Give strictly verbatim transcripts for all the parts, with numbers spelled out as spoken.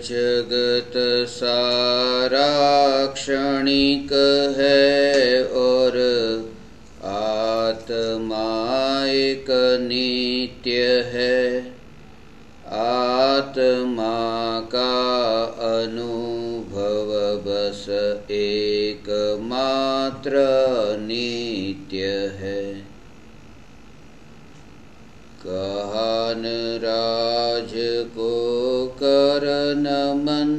जगत सारा क्षणिक है और आत्मा एक नित्य है। आत्मा का अनुभव बस एकमात्र नित्य है। कहन राज को कर नमन,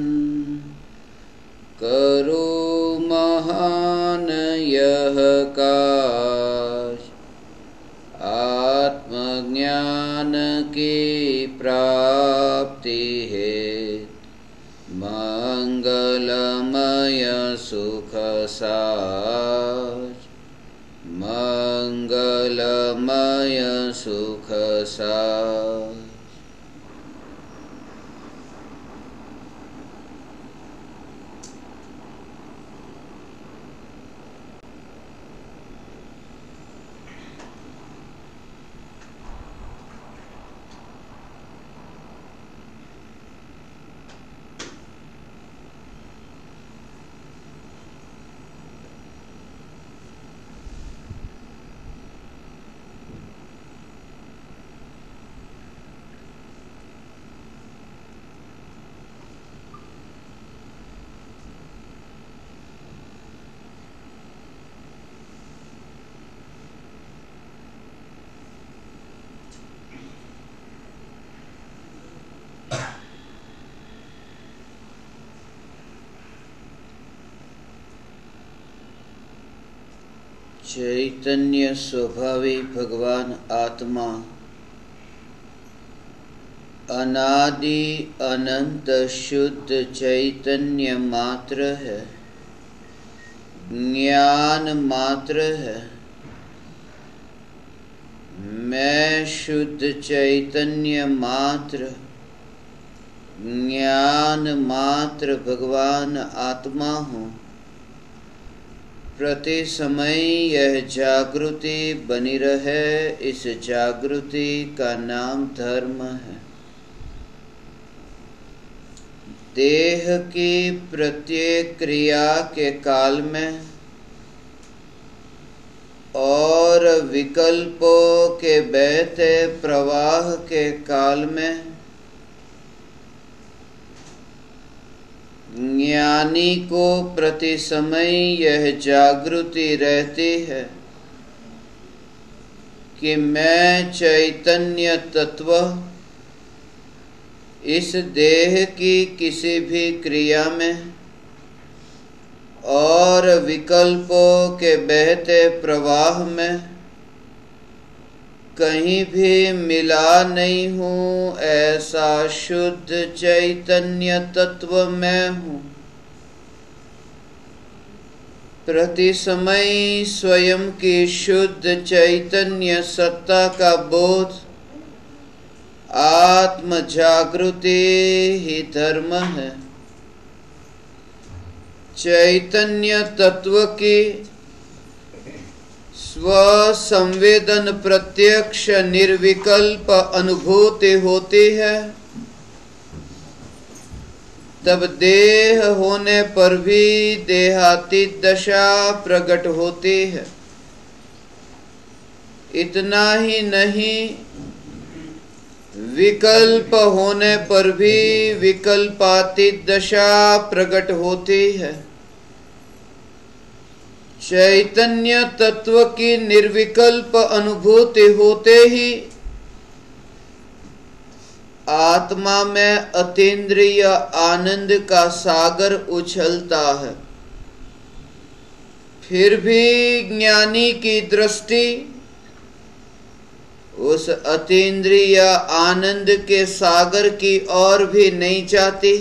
करो महान यह काज। आत्मज्ञान की प्राप्ति है, मंगलमय सुख साज। मंगलमय सुख साज। चैतन्य स्वभावी भगवान आत्मा अनादि अनंत शुद्ध चैतन्य मात्र है, ज्ञान मात्र है। मैं शुद्ध चैतन्य मात्र, ज्ञान मात्र भगवान आत्मा हूँ। प्रति समय यह जागृति बनी रहे, इस जागृति का नाम धर्म है। देह की प्रत्येक क्रिया के काल में और विकल्पों के बहते प्रवाह के काल में ज्ञानी को प्रति समय यह जागृति रहती है कि मैं चैतन्य तत्व इस देह की किसी भी क्रिया में और विकल्पों के बहते प्रवाह में कहीं भी मिला नहीं हूँ। ऐसा शुद्ध चैतन्य तत्व मैं हूँ। प्रति समय स्वयं की शुद्ध चैतन्य सत्ता का बोध, आत्म जागृति ही धर्म है। चैतन्य तत्व की स्व संवेदन प्रत्यक्ष निर्विकल्प अनुभूति होती है, तब देह होने पर भी देहातीत दशा प्रकट होती है। इतना ही नहीं, विकल्प होने पर भी विकल्पातीत दशा प्रकट होती है। चैतन्य तत्व की निर्विकल्प अनुभूति होते ही आत्मा में अतीन्द्रिय आनंद का सागर उछलता है। फिर भी ज्ञानी की दृष्टि उस अतीन्द्रिय आनंद के सागर की ओर भी नहीं जाती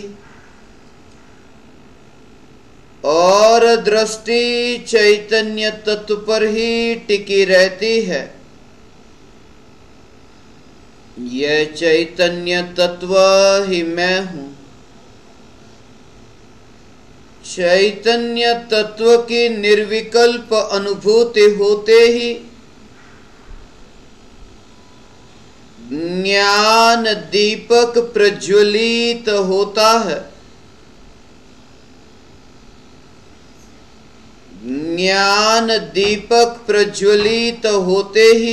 और दृष्टि चैतन्य तत्व पर ही टिकी रहती है। यह चैतन्य तत्व ही मैं हूँ। चैतन्य तत्व की निर्विकल्प अनुभूति होते ही ज्ञान दीपक प्रज्वलित होता है। ज्ञान दीपक प्रज्वलित होते ही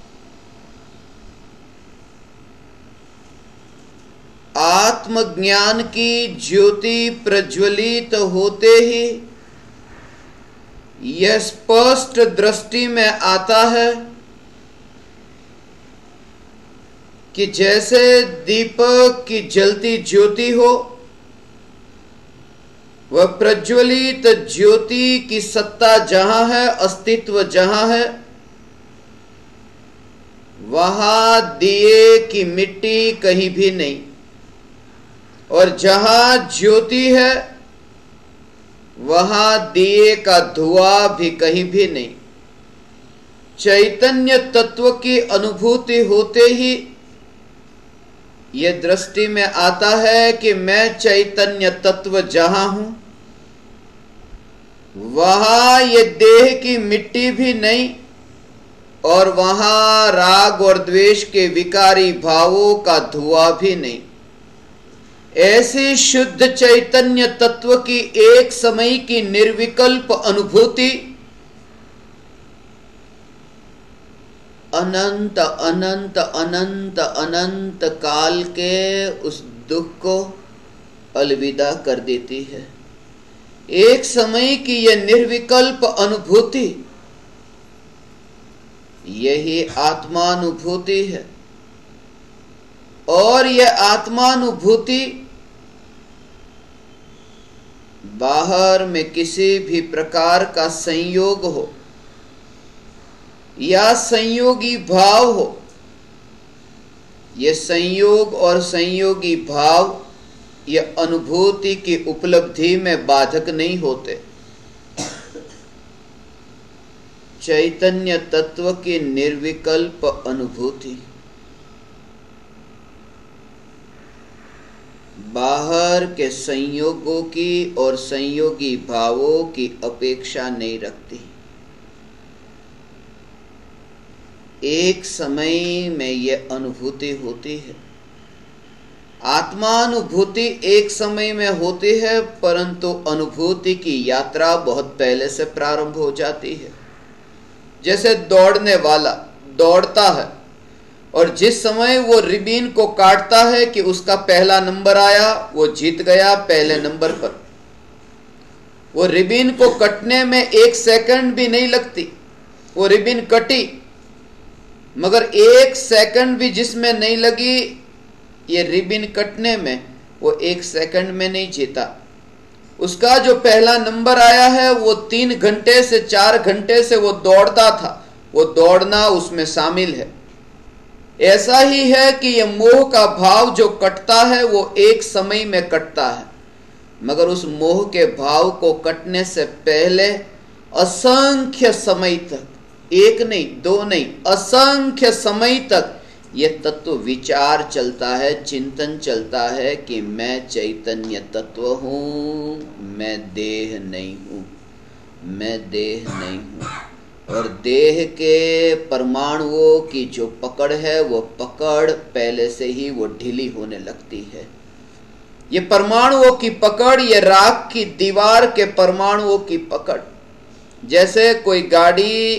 आत्मज्ञान की ज्योति प्रज्वलित होते ही यह स्पष्ट दृष्टि में आता है कि जैसे दीपक की जलती ज्योति हो, वह प्रज्वलित ज्योति की सत्ता जहां है, अस्तित्व जहां है, वहां दिए की मिट्टी कहीं भी नहीं, और जहां ज्योति है वहां दिए का धुआं भी कहीं भी नहीं। चैतन्य तत्व की अनुभूति होते ही यह दृष्टि में आता है कि मैं चैतन्य तत्व जहां हूं, वहां ये देह की मिट्टी भी नहीं, और वहां राग और द्वेष के विकारी भावों का धुआं भी नहीं। ऐसी शुद्ध चैतन्य तत्व की एक समय की निर्विकल्प अनुभूति अनंत अनंत अनंत अनंत काल के उस दुख को अलविदा कर देती है। एक समय की यह निर्विकल्प अनुभूति, यही आत्मानुभूति है। और यह आत्मानुभूति बाहर में किसी भी प्रकार का संयोग हो या संयोगी भाव हो, यह संयोग और संयोगी भाव यह अनुभूति की उपलब्धि में बाधक नहीं होते। चैतन्य तत्व की निर्विकल्प अनुभूति बाहर के संयोगों की और संयोगी भावों की अपेक्षा नहीं रखती। एक समय में यह अनुभूति होती है। आत्मानुभूति एक समय में होती है, परंतु अनुभूति की यात्रा बहुत पहले से प्रारंभ हो जाती है। जैसे दौड़ने वाला दौड़ता है और जिस समय वो रिबीन को काटता है कि उसका पहला नंबर आया, वो जीत गया पहले नंबर पर। वो रिबीन को कटने में एक सेकंड भी नहीं लगती। वो रिबीन कटी, मगर एक सेकंड भी जिसमें नहीं लगी ये रिबीन कटने में, वो एक सेकंड में नहीं जीता। उसका जो पहला नंबर आया है वो तीन घंटे से चार घंटे से वो दौड़ता था, वो दौड़ना उसमें शामिल है। ऐसा ही है कि यह मोह का भाव जो कटता है वो एक समय में कटता है, मगर उस मोह के भाव को कटने से पहले असंख्य समय तक, एक नहीं दो नहीं असंख्य समय तक यह तत्व विचार चलता है, चिंतन चलता है कि मैं चैतन्य तत्व हूं, मैं देह नहीं हूं, मैं देह नहीं हूं। और देह के परमाणुओं की जो पकड़ है वो पकड़ पहले से ही वो ढीली होने लगती है। ये परमाणुओं की पकड़, ये राख की दीवार के परमाणुओं की पकड़। जैसे कोई गाड़ी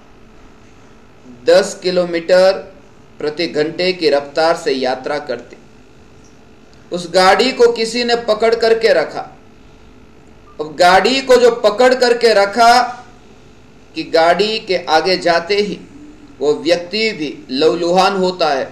दस किलोमीटर प्रति घंटे की रफ्तार से यात्रा करती, उस गाड़ी को किसी ने पकड़ करके रखा। अब गाड़ी को जो पकड़ करके रखा कि गाड़ी के आगे जाते ही वो व्यक्ति भी लहूलुहान होता है,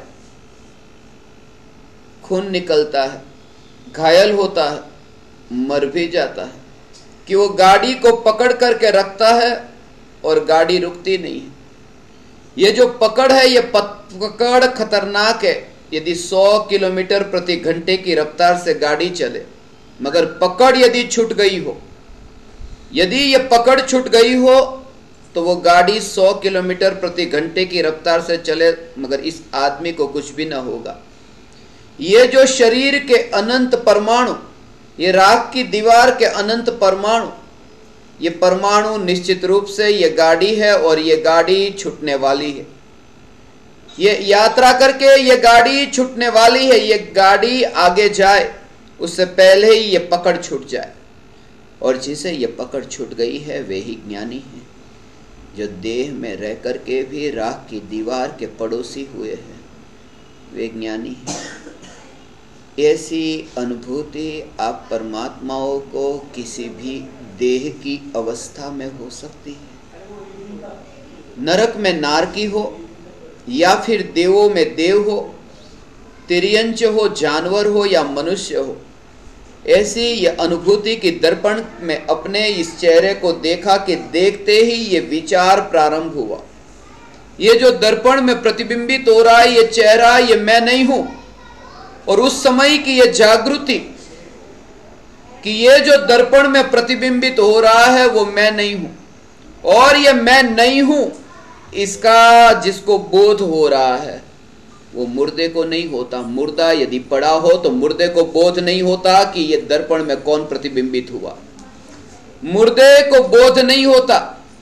खून निकलता है, घायल होता है, मर भी जाता है, कि वो गाड़ी को पकड़ करके रखता है और गाड़ी रुकती नहीं है। ये जो पकड़ है ये पकड़ खतरनाक है। यदि सौ किलोमीटर प्रति घंटे की रफ्तार से गाड़ी चले, मगर पकड़ यदि छूट गई हो, यदि ये पकड़ छूट गई हो तो वो गाड़ी सौ किलोमीटर प्रति घंटे की रफ्तार से चले, मगर इस आदमी को कुछ भी ना होगा। ये जो शरीर के अनंत परमाणु, ये राख की दीवार के अनंत परमाणु, ये परमाणु निश्चित रूप से ये गाड़ी है और ये गाड़ी छूटने वाली है। ये यात्रा करके ये गाड़ी छूटने वाली है। ये गाड़ी आगे जाए उससे पहले ही ये पकड़ छूट जाए। और जिसे ये पकड़ छूट गई है वे ही ज्ञानी हैं, जो देह में रह कर के भी राख की दीवार के पड़ोसी हुए हैं, वे ज्ञानी हैं। ऐसी अनुभूति आप परमात्माओं को किसी भी देह की अवस्था में हो सकती है। नरक में नारकी हो या फिर देवों में देव हो, तिर्यंच हो, जानवर हो या मनुष्य हो, ऐसी ये अनुभूति की दर्पण में अपने इस चेहरे को देखा कि देखते ही ये विचार प्रारंभ हुआ, ये जो दर्पण में प्रतिबिंबित हो रहा है ये चेहरा, ये मैं नहीं हूं। और उस समय की ये जागृति कि ये जो दर्पण में प्रतिबिंबित हो रहा है वो मैं नहीं हूं, और ये मैं नहीं हूं इसका जिसको बोध हो रहा है वो मुर्दे को नहीं होता। मुर्दा यदि पड़ा हो तो मुर्दे को बोध नहीं होता कि ये दर्पण में कौन प्रतिबिंबित हुआ, मुर्दे को बोध नहीं होता।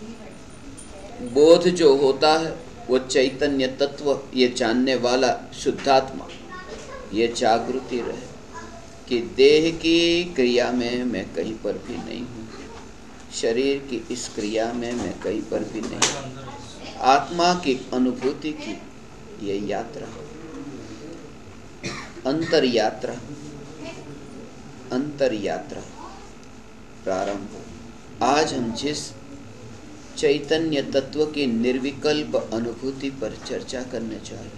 बोध जो होता है वो चैतन्य तत्व, ये जानने वाला शुद्धात्मा, ये जागृति रहे कि देह की क्रिया में मैं कहीं पर भी नहीं हूँ, शरीर की इस क्रिया में मैं कहीं पर भी नहीं हूँ। आत्मा की अनुभूति की ये यात्रा, अंतर यात्रा, अंतर यात्रा प्रारंभ हो। आज हम जिस चैतन्य तत्व की निर्विकल्प अनुभूति पर चर्चा करने जा रहे हैं,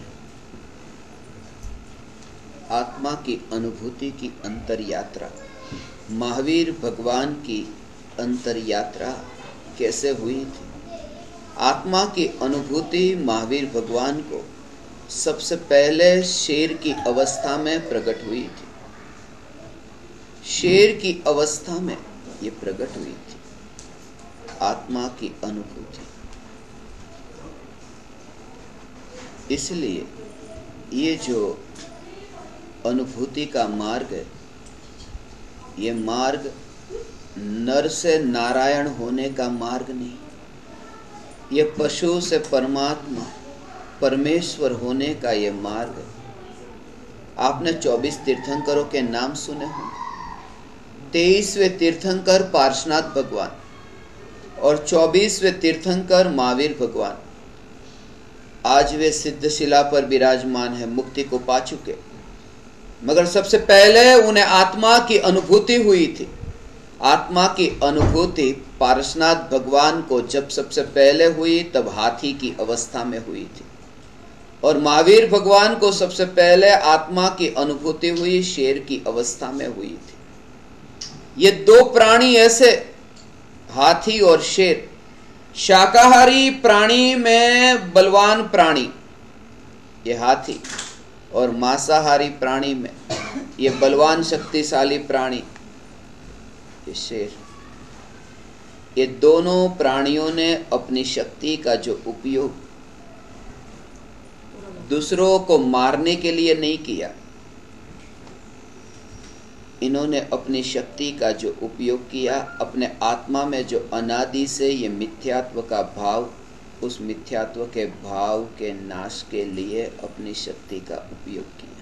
आत्मा की अनुभूति की अंतर यात्रा, महावीर भगवान की अंतर यात्रा कैसे हुई थी। आत्मा की अनुभूति महावीर भगवान को सबसे पहले शेर की अवस्था में प्रकट हुई थी। शेर की अवस्था में ये प्रकट हुई थी आत्मा की अनुभूति। इसलिए ये जो अनुभूति का मार्ग है, ये मार्ग नर से नारायण होने का मार्ग नहीं, ये पशु से परमात्मा परमेश्वर होने का ये मार्ग है। आपने चौबीस तीर्थंकरों के नाम सुने होंगे। तेईसवें तीर्थंकर पार्श्वनाथ भगवान और चौबीसवें तीर्थंकर महावीर भगवान आज वे सिद्धशिला पर विराजमान है, मुक्ति को पा चुके। मगर सबसे पहले उन्हें आत्मा की अनुभूति हुई थी। आत्मा की अनुभूति पार्श्वनाथ भगवान को जब सबसे पहले हुई तब हाथी की अवस्था में हुई थी, और महावीर भगवान को सबसे पहले आत्मा की अनुभूति हुई शेर की अवस्था में हुई थी। ये दो प्राणी ऐसे, हाथी और शेर, शाकाहारी प्राणी में बलवान प्राणी ये हाथी, और मांसाहारी प्राणी में ये बलवान शक्तिशाली प्राणी ये शेर। ये दोनों प्राणियों ने अपनी शक्ति का जो उपयोग दूसरों को मारने के लिए नहीं किया, इन्होंने अपनी शक्ति का जो उपयोग किया अपने आत्मा में जो अनादि से ये मिथ्यात्व का भाव, उस मिथ्यात्व के भाव के नाश के लिए अपनी शक्ति का उपयोग किया।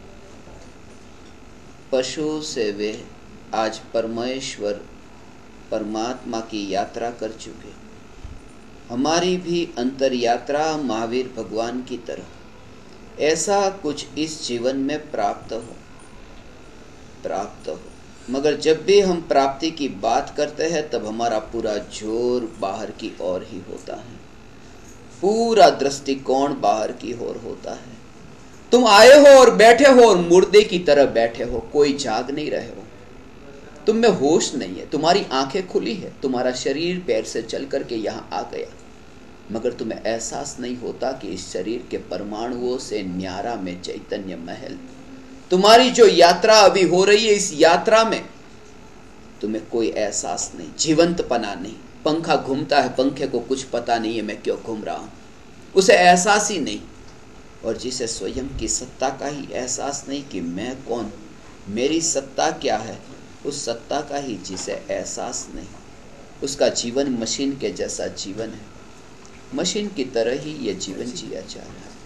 पशु से वे आज परमेश्वर परमात्मा की यात्रा कर चुके। हमारी भी अंतर यात्रा महावीर भगवान की तरह ऐसा कुछ इस जीवन में प्राप्त हो प्राप्त हो मगर जब भी हम प्राप्ति की बात करते हैं तब हमारा पूरा जोर बाहर की ओर ही होता है, पूरा दृष्टिकोण बाहर की ओर होता है। तुम आए हो और बैठे हो और मुर्दे की तरह बैठे हो, कोई जाग नहीं रहे हो, तुम में होश नहीं है। तुम्हारी आंखें खुली है, तुम्हारा शरीर पैर से चल करके यहाँ आ गया, मगर तुम्हें एहसास नहीं होता कि इस शरीर के परमाणुओं से न्यारा में चैतन्य महल। तुम्हारी जो यात्रा अभी हो रही है, इस यात्रा में तुम्हें कोई एहसास नहीं, जीवंतपना नहीं। पंखा घूमता है, पंखे को कुछ पता नहीं है मैं क्यों घूम रहा हूँ, उसे एहसास ही नहीं। और जिसे स्वयं की सत्ता का ही एहसास नहीं कि मैं कौन, मेरी सत्ता क्या है, उस सत्ता का ही जिसे एहसास नहीं, उसका जीवन मशीन के जैसा जीवन है। मशीन की तरह ही ये जीवन जिया जा रहा है।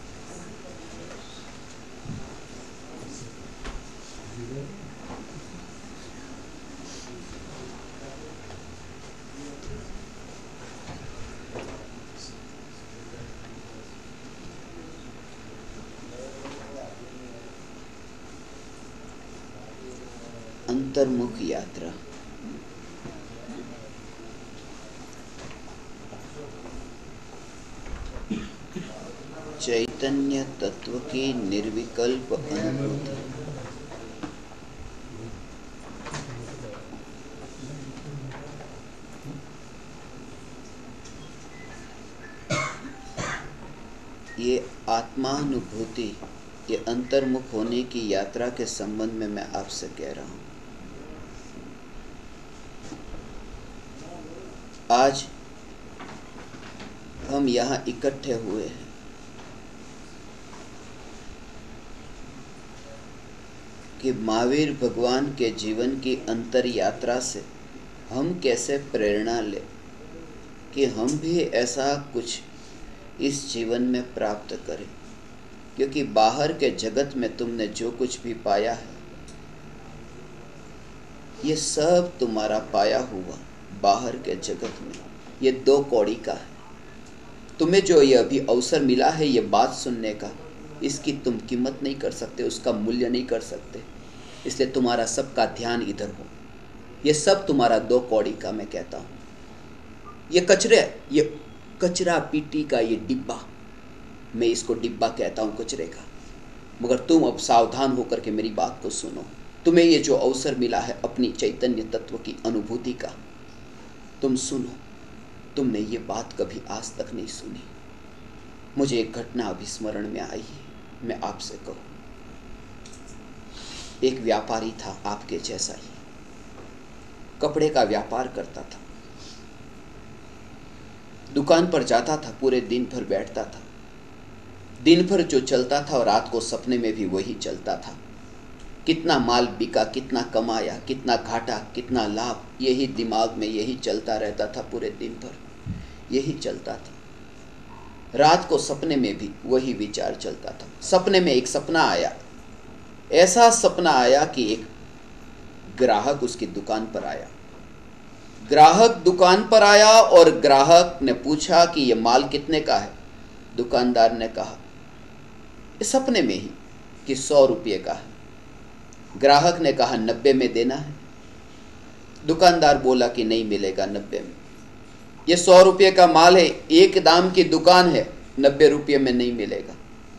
अंतर्मुख यात्रा। चैतन्य तत्व की निर्विकल्प अनुभूति। ये आत्मानुभूति, ये अंतर्मुख होने की यात्रा के संबंध में मैं आपसे कह रहा हूं। आज हम यहाँ इकट्ठे हुए हैं कि महावीर भगवान के जीवन की अंतर यात्रा से हम कैसे प्रेरणा लें कि हम भी ऐसा कुछ इस जीवन में प्राप्त करें। क्योंकि बाहर के जगत में तुमने जो कुछ भी पाया है, ये सब तुम्हारा पाया हुआ बाहर के जगत में ये दो कौड़ी का है। तुम्हें जो ये अभी अवसर मिला है ये बात सुनने का, इसकी तुम कीमत नहीं कर सकते, उसका मूल्य नहीं कर सकते। इसलिए तुम्हारा सबका ध्यान इधर हो। ये सब तुम्हारा दो कौड़ी का मैं कहता हूँ। ये कचरे, ये कचरा पीटी का ये डिब्बा, मैं इसको डिब्बा कहता हूँ कचरे का। मगर तुम अब सावधान होकर के मेरी बात को सुनो। तुम्हें ये जो अवसर मिला है अपनी चैतन्य तत्व की अनुभूति का, तुम सुनो। तुमने ये बात कभी आज तक नहीं सुनी। मुझे एक घटना अभी स्मरण में आई है, मैं आपसे कहूँ। एक व्यापारी था आपके जैसा ही, कपड़े का व्यापार करता था। दुकान पर जाता था, पूरे दिन भर बैठता था। दिन भर जो चलता था और रात को सपने में भी वही चलता था। कितना माल बिका, कितना कमाया, कितना घाटा, कितना लाभ, यही दिमाग में यही चलता रहता था। पूरे दिन भर यही चलता था। रात को सपने में भी वही विचार चलता था। सपने में एक सपना आया, ऐसा सपना आया कि एक ग्राहक उसकी दुकान पर आया। ग्राहक दुकान पर आया और ग्राहक ने पूछा कि ये माल कितने का है। दुकानदार ने कहा, इस सपने में ही, कि सौ रुपये का है। ग्राहक ने कहा नब्बे में देना है। दुकानदार बोला कि नहीं मिलेगा नब्बे में, ये सौ रुपये का माल है, एक दाम की दुकान है, नब्बे रुपये में नहीं मिलेगा।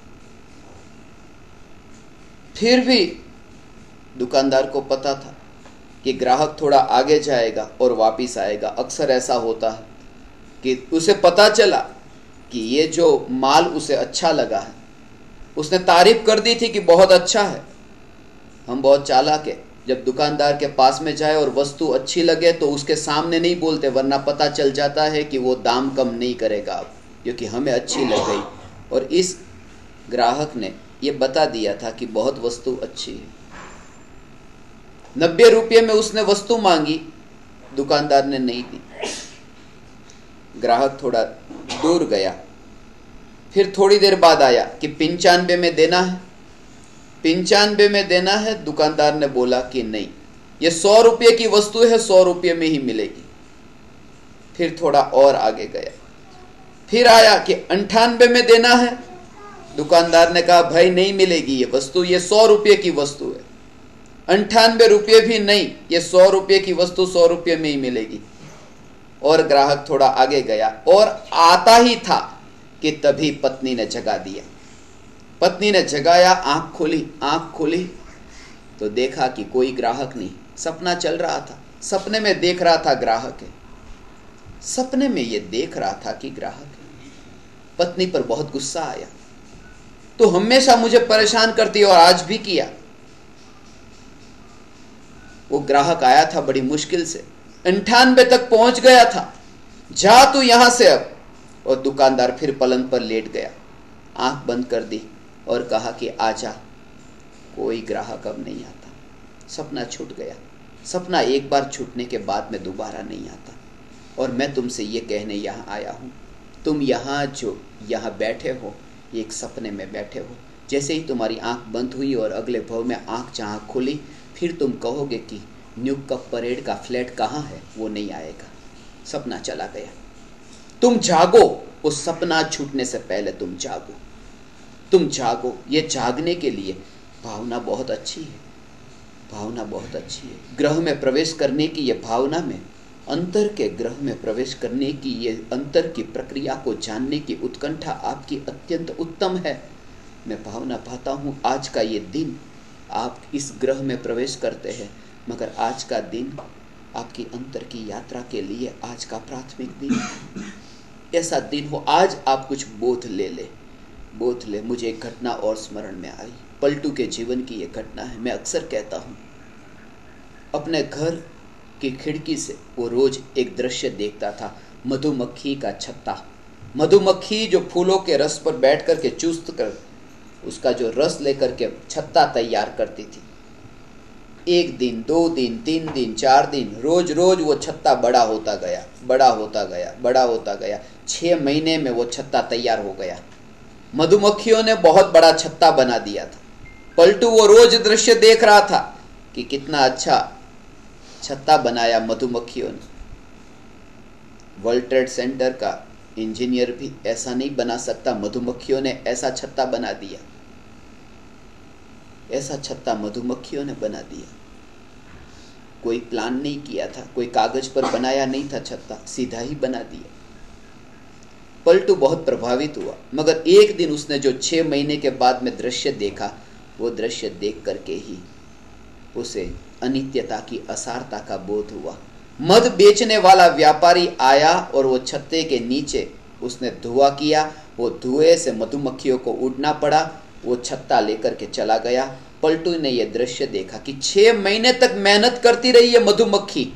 फिर भी दुकानदार को पता था कि ग्राहक थोड़ा आगे जाएगा और वापिस आएगा। अक्सर ऐसा होता है कि उसे पता चला कि ये जो माल उसे अच्छा लगा है, उसने तारीफ कर दी थी कि बहुत अच्छा है। हम बहुत चालाक है, जब दुकानदार के पास में जाए और वस्तु अच्छी लगे तो उसके सामने नहीं बोलते, वरना पता चल जाता है कि वो दाम कम नहीं करेगा अब, क्योंकि हमें अच्छी लग गई। और इस ग्राहक ने ये बता दिया था कि बहुत वस्तु अच्छी है। नब्बे रुपये में उसने वस्तु मांगी, दुकानदार ने नहीं दी। ग्राहक थोड़ा दूर गया, फिर थोड़ी देर बाद आया कि पंचानवे में देना है, पंचानवे में देना है। दुकानदार ने बोला कि नहीं, ये सौ रुपये की वस्तु है, सौ रुपये में ही मिलेगी। फिर थोड़ा और आगे गया, फिर आया कि अंठानवे में देना है। दुकानदार ने कहा भाई नहीं मिलेगी ये वस्तु, ये सौ रुपये की वस्तु है। अंठानवे रुपये भी नहीं, ये सौ रुपये की वस्तु सौ रुपये में ही मिलेगी। और ग्राहक थोड़ा आगे गया और आता ही था कि तभी पत्नी ने जगा दिया। पत्नी ने जगाया, आंख खोली, आंख खोली तो देखा कि कोई ग्राहक नहीं। सपना चल रहा था, सपने में देख रहा था ग्राहक है, सपने में ये देख रहा था कि ग्राहक है। पत्नी पर बहुत गुस्सा आया। तो हमेशा मुझे परेशान करती है और आज भी किया। वो ग्राहक आया था बड़ी मुश्किल से, अंठानवे तक पहुंच गया था। जा तू यहां से अब। और दुकानदार फिर पलंग पर लेट गया, आंख बंद कर दी और कहा कि आजा। कोई ग्राहक अब नहीं आता। सपना छूट गया। सपना एक बार छूटने के बाद में दोबारा नहीं आता। और मैं तुमसे ये कहने यहाँ आया हूँ, तुम यहाँ जो यहाँ बैठे हो, ये एक सपने में बैठे हो। जैसे ही तुम्हारी आंख बंद हुई और अगले भव में आंख जहाँ खुली, फिर तुम कहोगे कि न्यू कप परेड का फ्लैट कहाँ है, वो नहीं आएगा, सपना चला गया। तुम जागो, उस सपना छूटने से पहले तुम जागो, तुम जागो। ये जागने के लिए भावना बहुत अच्छी है। भावना बहुत अच्छी है। ग्रह में प्रवेश करने की ये भावना में, अंतर के ग्रह में प्रवेश करने की ये अंतर की प्रक्रिया को जानने की उत्कंठा आपकी अत्यंत उत्तम है। मैं भावना पाता हूँ आज का ये दिन आप इस ग्रह में प्रवेश करते हैं, मगर आज का दिन आपकी अंतर की यात्रा के लिए आज का प्राथमिक दिन ऐसा दिन हो, आज आप कुछ बोध ले ले बोध ले मुझे एक घटना और स्मरण में आई, पलटू के जीवन की ये घटना है। मैं अक्सर कहता हूँ, अपने घर की खिड़की से वो रोज एक दृश्य देखता था, मधुमक्खी का छत्ता। मधुमक्खी जो फूलों के रस पर बैठ कर के चूस्त कर उसका जो रस लेकर के छत्ता तैयार करती थी। एक दिन, दो दिन, तीन दिन, चार दिन, रोज रोज वो छत्ता बड़ा होता गया, बड़ा होता गया, बड़ा होता गया। छह महीने में वो छत्ता तैयार हो गया। मधुमक्खियों ने बहुत बड़ा छत्ता बना दिया था। पलटू वो रोज दृश्य देख रहा था कि कितना अच्छा छत्ता बनाया मधुमक्खियों ने। वर्ल्ड ट्रेड सेंटर का इंजीनियर भी ऐसा नहीं बना सकता, मधुमक्खियों ने ऐसा छत्ता बना दिया। ऐसा छत्ता मधुमक्खियों ने बना दिया। कोई प्लान नहीं किया था, कोई कागज पर बनाया नहीं था छत्ता, सीधा ही बना दिया। पलटू बहुत प्रभावित हुआ, मगर एक दिन उसने जो छह महीने के बाद में दृश्य देखा, वो दृश्य देख करके ही उसे अनित्यता की असारता का बोध हुआ। मध बेचने वाला व्यापारी आया और वो छत्ते के नीचे उसने धुआं किया। वो धुएं से मधुमक्खियों को उड़ना पड़ा। वो छत्ता लेकर के चला गया। पलटू ने यह दृश्य देखा कि छह महीने तक मेहनत करती रही है मधुमक्खी,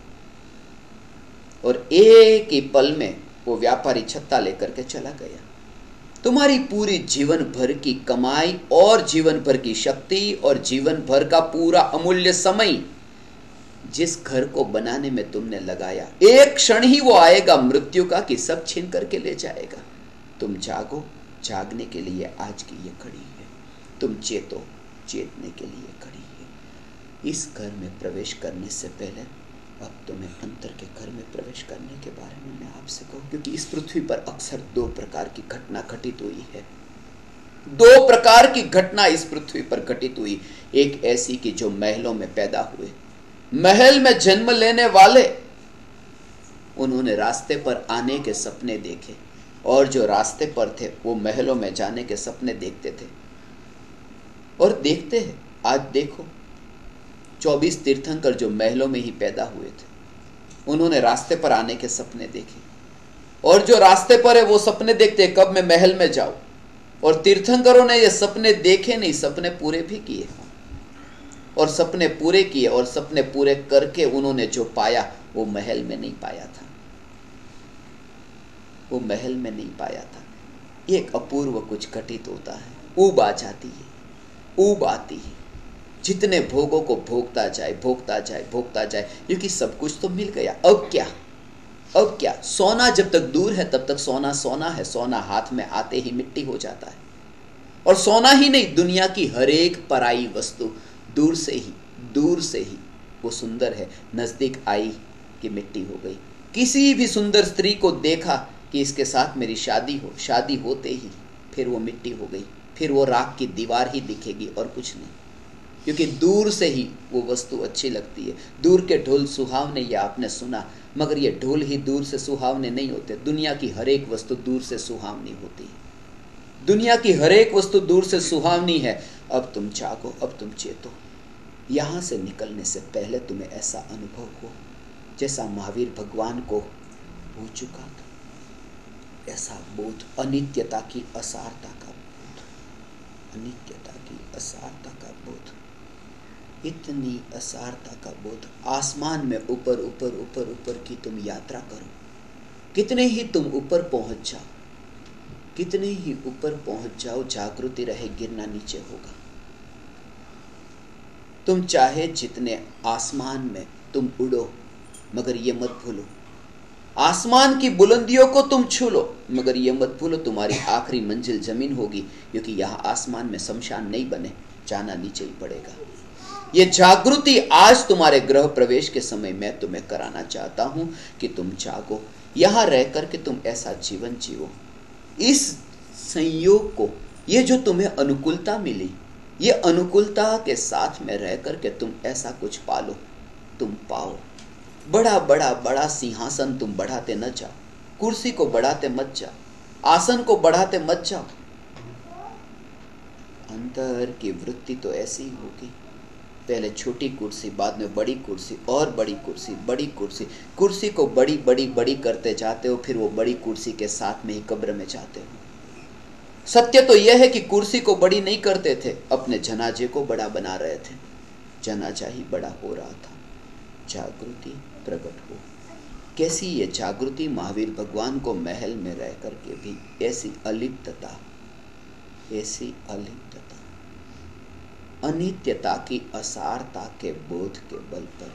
और एक ही पल में वो व्यापारी छत्ता लेकर के चला गया। तुम्हारी पूरी जीवन भर की कमाई और जीवन भर की शक्ति और जीवन भर का पूरा अमूल्य समय जिस घर को बनाने में तुमने लगाया, एक क्षण ही वो आएगा मृत्यु का कि सब छीन करके ले जाएगा। तुम जागो, जागने के लिए आज की ये घड़ी है। तुम चेतो, चेतने के लिए घड़ी है। इस घर में प्रवेश करने से पहले अब तुम्हें अंतर के घर में प्रवेश करने के बारे में मैं आपसे कहूँ, क्योंकि इस पृथ्वी पर अक्सर दो प्रकार की घटना घटित हुई है। दो प्रकार की घटना इस पृथ्वी पर घटित हुई। एक ऐसी कि जो महलों में पैदा हुए, महल में जन्म लेने वाले, उन्होंने रास्ते पर आने के सपने देखे, और जो रास्ते पर थे वो महलों में जाने के सपने देखते थे और देखते हैं। आज देखो, चौबीस तीर्थंकर जो महलों में ही पैदा हुए थे, उन्होंने रास्ते पर आने के सपने देखे, और जो रास्ते पर है वो सपने देखते हैं कब मैं महल में जाऊं। और तीर्थंकरों ने ये सपने देखे नहीं, सपने पूरे भी किए, और सपने पूरे किए, और सपने पूरे करके उन्होंने जो पाया वो महल में नहीं पाया था, वो महल में नहीं पाया था। एक अपूर्व कुछ घटित होता है, ऊब आ जाती है, ऊब आती है। जितने भोगों को भोगता जाए, भोगता जाए, भोगता जाए, क्योंकि सब कुछ तो मिल गया। अब क्या, अब क्या? सोना जब तक दूर है तब तक सोना सोना है, सोना हाथ में आते ही मिट्टी हो जाता है। और सोना ही नहीं, दुनिया की हर एक पराई वस्तु दूर से ही, दूर से ही वो सुंदर है, नजदीक आई कि मिट्टी हो गई। किसी भी सुंदर स्त्री को देखा कि इसके साथ मेरी शादी हो, शादी होते ही फिर वो मिट्टी हो गई, फिर वो राख की दीवार ही दिखेगी और कुछ नहीं, क्योंकि दूर से ही वो वस्तु अच्छी लगती है। दूर के ढोल सुहावने, ये आपने सुना, मगर ये ढोल ही दूर से सुहावने नहीं होते। दुनिया की हर एक वस्तु दूर से सुहावनी होती है। दुनिया की हर एक वस्तु दूर से सुहावनी है। अब तुम जागो, अब तुम चेतो। यहाँ से निकलने से पहले तुम्हें ऐसा अनुभव हो जैसा महावीर भगवान को हो चुका था। ऐसा बोध, अनित्यता की असारता का बोध, अनित्यता की असारता का बोध, इतनी असारता का बोध। आसमान में ऊपर ऊपर ऊपर ऊपर की तुम यात्रा करो, कितने ही तुम ऊपर पहुंच जाओ, कितने ही ऊपर पहुंच जाओ, जागृति रहे, गिरना नीचे होगा। तुम चाहे जितने आसमान में तुम उड़ो, मगर ये मत भूलो, आसमान की बुलंदियों को तुम छू लो, मगर ये मत भूलो तुम्हारी आखिरी मंजिल जमीन होगी, क्योंकि यहाँ आसमान में शमशान नहीं बने, जाना नीचे ही पड़ेगा। ये जागृति आज तुम्हारे ग्रह प्रवेश के समय मैं तुम्हें कराना चाहता हूं कि तुम जागो, यहाँ रह करके तुम ऐसा जीवन जियो। इस संयोग को, ये जो तुम्हें अनुकूलता मिली, ये अनुकूलता के साथ में रह करके तुम ऐसा कुछ पालो, तुम पाओ। बड़ा बड़ा बड़ा सिंहासन तुम बढ़ाते न जाओ, कुर्सी को बढ़ाते मत जाओ, आसन को बढ़ाते मत जाओ। अंतर की वृत्ति तो ऐसी ही होगी, पहले छोटी कुर्सी, बाद में बड़ी कुर्सी, और बड़ी कुर्सी, बड़ी कुर्सी। कुर्सी को बड़ी बड़ी बड़ी करते जाते हो, फिर वो बड़ी कुर्सी के साथ में ही कब्र में जाते हो। सत्य तो यह है कि कुर्सी को बड़ी नहीं करते थे, अपने जनाजे को बड़ा बना रहे थे। जनाजा ही बड़ा हो रहा था, जागृति प्रकट हो। कैसी ये जागृति, महावीर भगवान को महल में रह करके भी ऐसी अलिप्तता, ऐसी अलिप्तता, अनित्यता की असारता के बोध के बल पर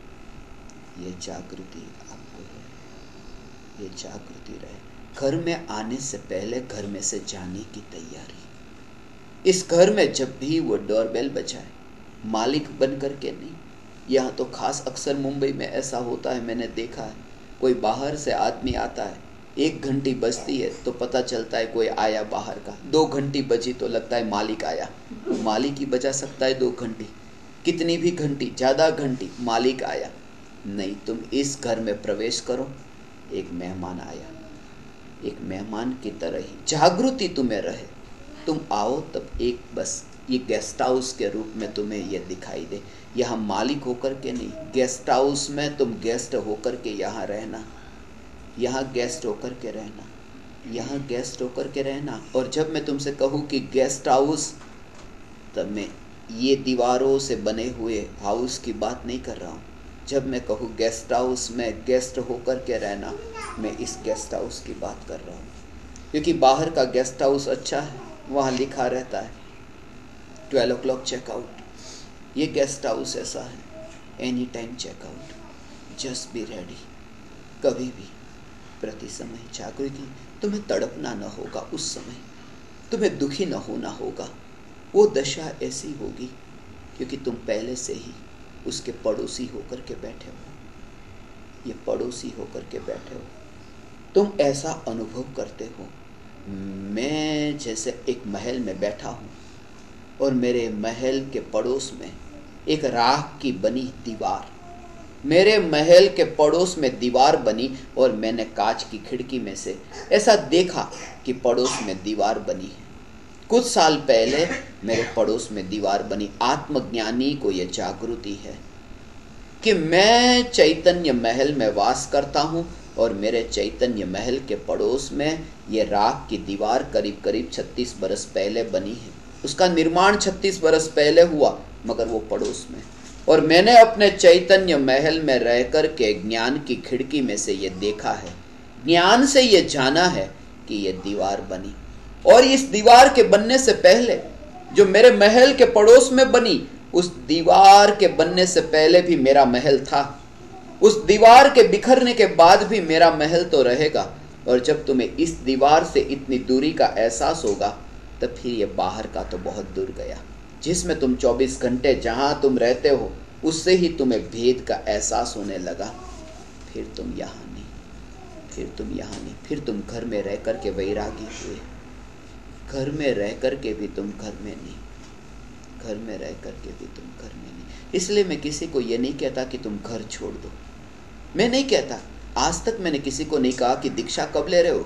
ही ये जागृति आपको रहे, ये जागृति रहे। घर में आने से पहले घर में से जाने की तैयारी। इस घर में जब भी वो डोरबेल बजाए, मालिक बन करके नहीं। यहाँ तो खास अक्सर मुंबई में ऐसा होता है, मैंने देखा है। कोई बाहर से आदमी आता है, एक घंटी बजती है तो पता चलता है कोई आया बाहर का। दो घंटी बजी तो लगता है मालिक आया। मालिक ही बजा सकता है दो घंटी, कितनी भी घंटी, ज़्यादा घंटी, मालिक आया नहीं। तुम इस घर में प्रवेश करो, एक मेहमान आया, एक मेहमान की तरह ही जागृति तुम्हें रहे। तुम आओ तब एक बस ये गेस्ट हाउस के रूप में तुम्हें ये दिखाई दे। यहाँ मालिक होकर के नहीं, गेस्ट हाउस में तुम गेस्ट होकर के यहाँ रहना, यहाँ गेस्ट होकर के रहना, यहाँ गेस्ट होकर के रहना। और जब मैं तुमसे कहूँ कि गेस्ट हाउस, तब मैं ये दीवारों से बने हुए हाउस की बात नहीं कर रहा हूँ। जब मैं कहूँ गेस्ट हाउस में गेस्ट होकर के रहना, मैं इस गेस्ट हाउस की बात कर रहा हूँ। क्योंकि बाहर का गेस्ट हाउस अच्छा है, वहाँ लिखा रहता है ट्वेल्व ओ क्लॉक चेकआउट। ये गेस्ट हाउस ऐसा है, any time checkout, just be ready. कभी भी, प्रति समय जागृति। तुम्हें तड़पना न होगा उस समय, तुम्हें दुखी न होना होगा। वो दशा ऐसी होगी क्योंकि तुम पहले से ही उसके पड़ोसी होकर के बैठे हो, ये पड़ोसी होकर के बैठे हो। तुम ऐसा अनुभव करते हो, मैं जैसे एक महल में बैठा हूँ और मेरे महल के पड़ोस में एक राख की बनी दीवार, मेरे महल के पड़ोस में दीवार बनी और मैंने कांच की खिड़की में से ऐसा देखा कि पड़ोस में दीवार बनी है। कुछ साल पहले मेरे पड़ोस में दीवार बनी। आत्मज्ञानी को यह जागृति है कि मैं चैतन्य महल में वास करता हूँ और मेरे चैतन्य महल के पड़ोस में ये राख की दीवार करीब करीब छत्तीस बरस पहले बनी है। उसका निर्माण छत्तीस बरस पहले हुआ, मगर वो पड़ोस में। और मैंने अपने चैतन्य महल में रह कर के ज्ञान की खिड़की में से ये देखा है, ज्ञान से ये जाना है कि ये दीवार बनी। और इस दीवार के बनने से पहले जो मेरे महल के पड़ोस में बनी, उस दीवार के बनने से पहले भी मेरा महल था। उस दीवार के बिखरने के बाद भी मेरा महल तो रहेगा। और जब तुम्हें इस दीवार से इतनी दूरी का एहसास होगा, तब फिर ये बाहर का तो बहुत दूर गया, जिसमें तुम चौबीस घंटे जहां तुम रहते हो उससे ही तुम्हें भेद का एहसास होने लगा। फिर तुम यहाँ नहीं, फिर तुम यहाँ नहीं, फिर तुम घर में रह कर के वैरागी हुए। घर में रह कर के भी तुम घर में नहीं, घर में रह कर के भी तुम घर में नहीं। इसलिए मैं किसी को ये नहीं कहता कि तुम घर छोड़ दो। मैं नहीं कहता, आज तक मैंने किसी को नहीं कहा कि दीक्षा कब ले रहे हो,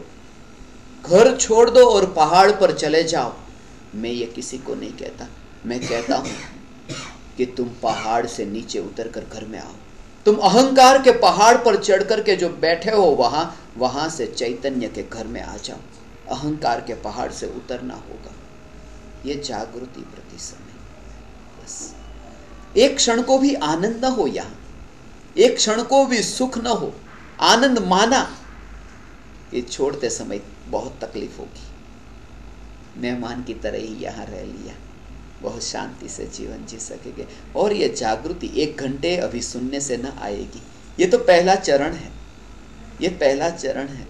घर छोड़ दो और पहाड़ पर चले जाओ। मैं ये किसी को नहीं कहता। मैं कहता हूँ कि तुम पहाड़ से नीचे उतर कर घर में आओ। तुम अहंकार के पहाड़ पर चढ़ कर के जो बैठे हो वहां वहां से चैतन्य के घर में आ जाओ। अहंकार के पहाड़ से उतरना होगा। ये जागृति प्रति समय। बस एक क्षण को भी आनंद न हो, यहाँ एक क्षण को भी सुख न हो, आनंद माना, ये छोड़ते समय बहुत तकलीफ होगी। मेहमान की तरह ही यहाँ रह लिया, बहुत शांति से जीवन जी सकेंगे। और ये जागृति एक घंटे अभी सुनने से न आएगी। ये तो पहला चरण है, ये पहला चरण है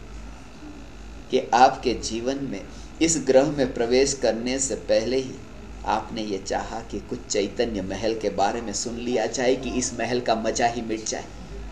कि आपके जीवन में इस ग्रह में प्रवेश करने से पहले ही आपने ये चाहा कि कुछ चैतन्य महल के बारे में सुन लिया जाए, कि इस महल का मजा ही मिट जाए।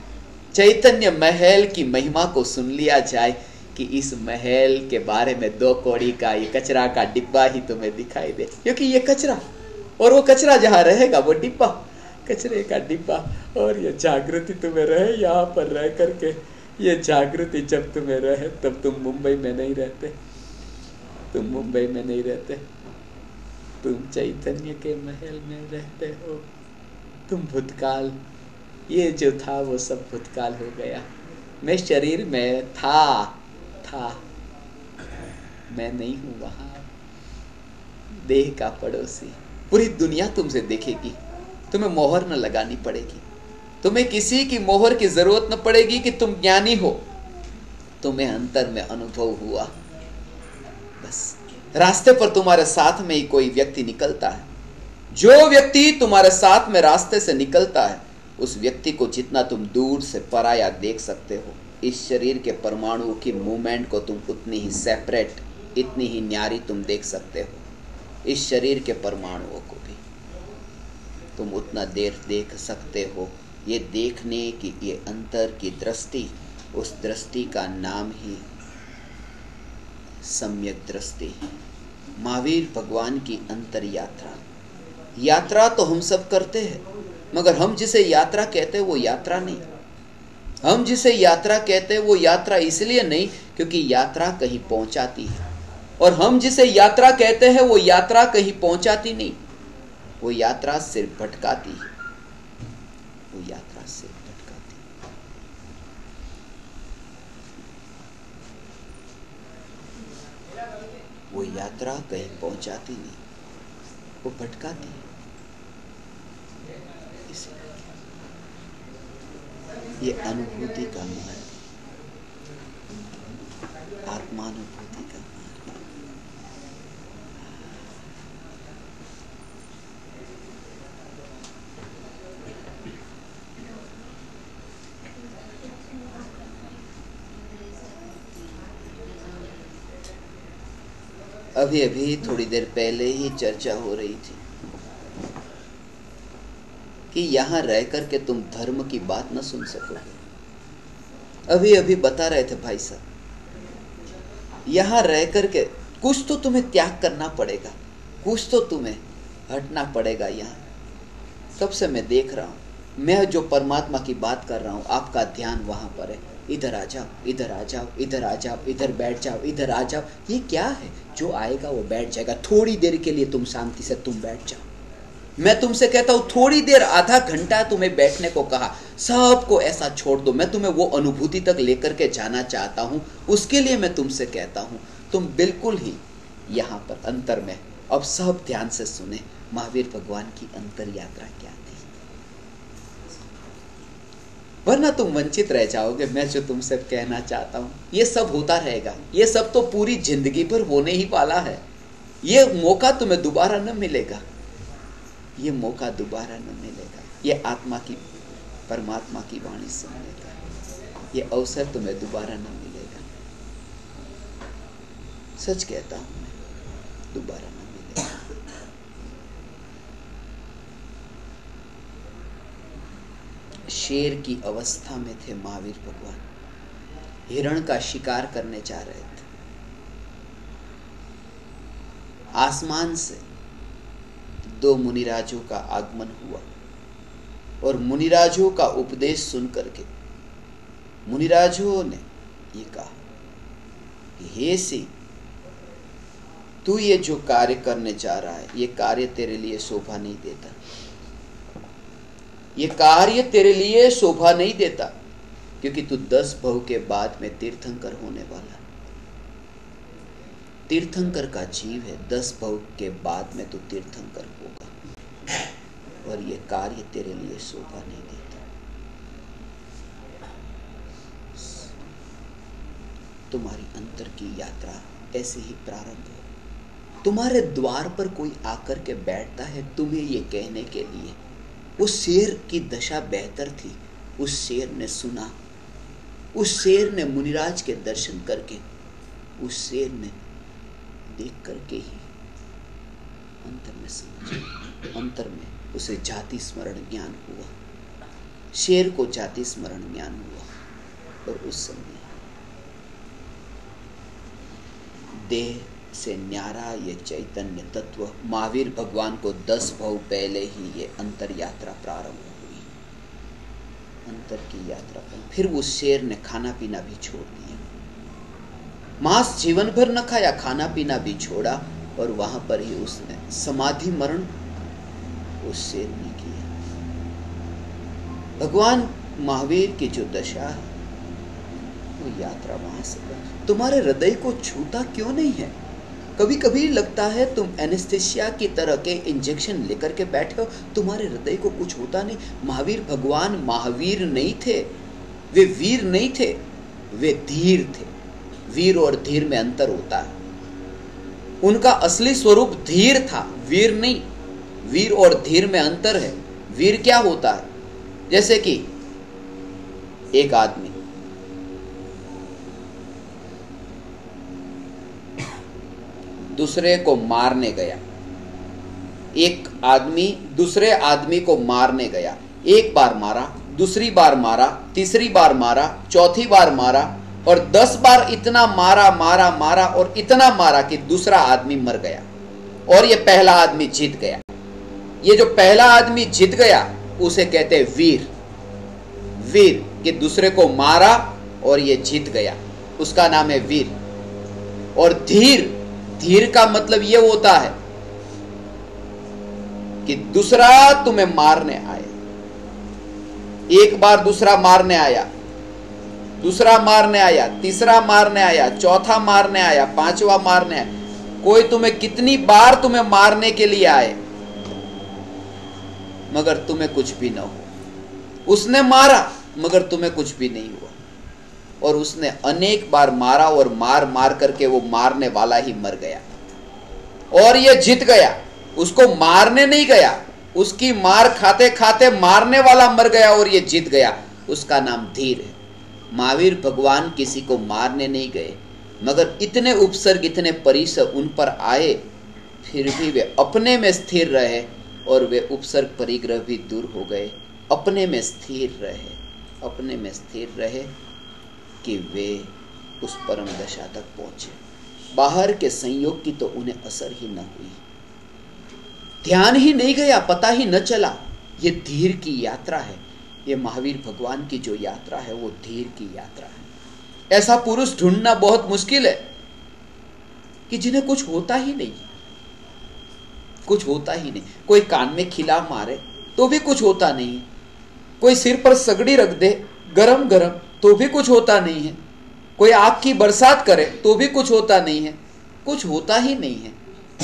चैतन्य महल की महिमा को सुन लिया जाए कि इस महल के बारे में दो कौड़ी का ये कचरा का डिब्बा ही तुम्हें दिखाई दे। क्योंकि ये कचरा और वो कचरा जहाँ रहेगा वो डिब्बा, कचरे का डिब्बा। और ये जागृति तुम्हें रहे यहाँ पर रह करके, ये जागृति जब तुम्हें रहे तब तुम मुंबई में नहीं रहते, तुम मुंबई में नहीं रहते, तुम चैतन्य के महल में रहते हो। तुम भूतकाल, ये जो था वो सब भूतकाल हो गया। मैं शरीर में था था मैं नहीं हूँ वहाँ, देह का पड़ोसी। पूरी दुनिया तुमसे देखेगी, तुम्हें मोहर न लगानी पड़ेगी, तुम्हें किसी की मोहर की जरूरत न पड़ेगी कि तुम ज्ञानी हो, तुम्हें अंतर में अनुभव हुआ। बस रास्ते पर तुम्हारे साथ में ही कोई व्यक्ति निकलता है, जो व्यक्ति तुम्हारे साथ में रास्ते से निकलता है उस व्यक्ति को जितना तुम दूर से पराया देख सकते हो, इस शरीर के परमाणुओं की मूवमेंट को तुम उतनी ही सेपरेट, इतनी ही न्यारी तुम देख सकते हो। इस शरीर के परमाणुओं को भी तुम उतना देर देख सकते हो। ये देखने की, ये अंतर की दृष्टि, उस दृष्टि का नाम ही सम्यक दृष्टि। महावीर भगवान की अंतर यात्रा। यात्रा तो हम सब करते हैं, मगर हम जिसे यात्रा कहते हैं वो यात्रा नहीं। हम जिसे यात्रा कहते हैं वो यात्रा इसलिए नहीं क्योंकि यात्रा कहीं पहुंचाती है, और हम जिसे यात्रा कहते हैं वो यात्रा कहीं पहुंचाती नहीं, वो यात्रा सिर्फ भटकाती है, वो यात्रा सिर्फ भटकाती है। वो यात्रा कहीं पहुंचाती नहीं, वो भटकाती है। ये अनुभूति का मार्ग, आत्मानुभूति का मार्ग। अभी अभी थोड़ी देर पहले ही चर्चा हो रही थी कि यहाँ रह करके तुम धर्म की बात न सुन सकोगे। अभी अभी बता रहे थे भाई साहब, यहाँ रह करके कुछ तो तुम्हें त्याग करना पड़ेगा, कुछ तो तुम्हें हटना पड़ेगा। यहाँ कब से मैं देख रहा हूँ, मैं जो परमात्मा की बात कर रहा हूँ, आपका ध्यान वहाँ पर है। इधर आ जाओ, इधर आ जाओ, इधर आ जाओ, इधर बैठ जाओ, इधर आ जाओ। ये क्या है? जो आएगा वो बैठ जाएगा। थोड़ी देर के लिए तुम शांति से तुम बैठ जाओ। मैं तुमसे कहता हूं थोड़ी देर, आधा घंटा तुम्हें बैठने को कहा, सबको ऐसा छोड़ दो। मैं तुम्हें वो अनुभूति तक लेकर के जाना चाहता हूं, उसके लिए मैं तुमसे कहता हूं तुम बिल्कुल ही यहां पर अंतर में। अब सब ध्यान से सुने, महावीर भगवान की अंतर यात्रा क्या थी, वरना तुम वंचित रह जाओगे। मैं जो तुमसे कहना चाहता हूं ये सब होता रहेगा, ये सब तो पूरी जिंदगी भर होने ही वाला है। ये मौका तुम्हें दोबारा न मिलेगा, ये मौका दोबारा न मिलेगा। ये आत्मा की, परमात्मा की वाणी सुनने का ये अवसर तुम्हें दोबारा न मिलेगा। सच कहता हूं मैं, दोबारा न मिलेगा। शेर की अवस्था में थे महावीर भगवान, हिरण का शिकार करने जा रहे थे। आसमान से दो मुनिराजों का आगमन हुआ और मुनिराजों का उपदेश सुन करके मुनिराजों ने ये कहा कि हे सी, तू ये जो कार्य करने जा रहा है ये कार्य तेरे लिए शोभा नहीं देता, ये कार्य तेरे लिए शोभा नहीं देता, क्योंकि तू दस भव के बाद में तीर्थंकर होने वाला। तीर्थंकर का जीव है, दस भव के बाद में तू तीर्थंकर होगा, और ये कार्य तेरे लिए शोभा नहीं देता। तुम्हारी अंतर की यात्रा ऐसे ही प्रारंभ हो। तुम्हारे द्वार पर कोई आकर के बैठता है तुम्हें ये कहने के लिए, उस शेर की दशा बेहतर थी। उस शेर ने सुना, उस शेर ने मुनिराज के दर्शन करके, उस शेर ने देख करके ही अंतर में समझा, अंतर में उसे जाति स्मरण ज्ञान हुआ। शेर को जाति स्मरण ज्ञान हुआ और उस समय देह से न्यारा ये चैतन्य तत्व। महावीर भगवान को दस भव पहले ही ये अंतर यात्रा प्रारंभ हुई, अंतर की यात्रा। फिर उस शेर ने खाना पीना भी छोड़ दिया, मांस जीवन भर न खाया, खाना पीना भी छोड़ा, और वहां पर ही उसने समाधि मरण उस शेर ने किया। भगवान महावीर की जो दशा है वो यात्रा वहां से। तुम्हारे हृदय को छूता क्यों नहीं है? कभी कभी लगता है तुम एनेस्थेसिया की तरह के इंजेक्शन लेकर के बैठे हो, तुम्हारे हृदय को कुछ होता नहीं। महावीर भगवान महावीर नहीं थे, वे वीर नहीं थे, वे धीर थे। वीर और धीर में अंतर होता है। उनका असली स्वरूप धीर था, वीर नहीं। वीर और धीर में अंतर है। वीर क्या होता है? जैसे कि एक आदमी दूसरे को मारने गया, एक आदमी दूसरे आदमी को मारने गया, एक बार मारा, दूसरी बार मारा, तीसरी बार मारा, चौथी बार मारा, और दस बार इतना मारा मारा मारा और इतना मारा कि दूसरा आदमी मर गया और ये पहला आदमी जीत गया। ये जो पहला आदमी जीत गया उसे कहते हैं वीर। वीर कि दूसरे को मारा और ये जीत गया, उसका नाम है वीर। और धीर, धीर का मतलब ये होता है कि दूसरा तुम्हें मारने आया, एक बार दूसरा मारने आया, दूसरा मारने आया, तीसरा मारने आया, चौथा मारने आया, पांचवा मारने आया। कोई तुम्हें कितनी बार तुम्हें मारने के लिए आए मगर तुम्हें कुछ भी ना हो। उसने मारा मगर तुम्हें कुछ भी नहीं हुआ, और उसने अनेक बार मारा और मार मार करके वो मारने वाला ही मर गया और ये जीत गया। उसको मारने नहीं गया, उसकी मार खाते खाते मारने वाला मर गया और ये जीत गया। उसका नाम धीर है। महावीर भगवान किसी को मारने नहीं गए, मगर इतने उपसर्ग, इतने परिसर उन पर आए, फिर भी वे अपने में स्थिर रहे और वे उपसर्ग परिग्रह भी दूर हो गए। अपने में स्थिर रहे, अपने में स्थिर रहे कि वे उस परम दशा तक पहुंचे। बाहर के संयोग की तो उन्हें असर ही न हुई, ध्यान ही नहीं गया, पता ही न चला। ये धीर की यात्रा है। ये महावीर भगवान की जो यात्रा है वो धीर की यात्रा है। ऐसा पुरुष ढूंढना बहुत मुश्किल है कि जिन्हें कुछ होता ही नहीं, कुछ होता ही नहीं। कोई कान में खिला मारे तो भी कुछ होता नहीं है, कोई सिर पर सगड़ी रख दे गरम गरम तो भी कुछ होता नहीं है, कोई आग की बरसात करे तो भी कुछ होता नहीं है, कुछ होता ही नहीं है।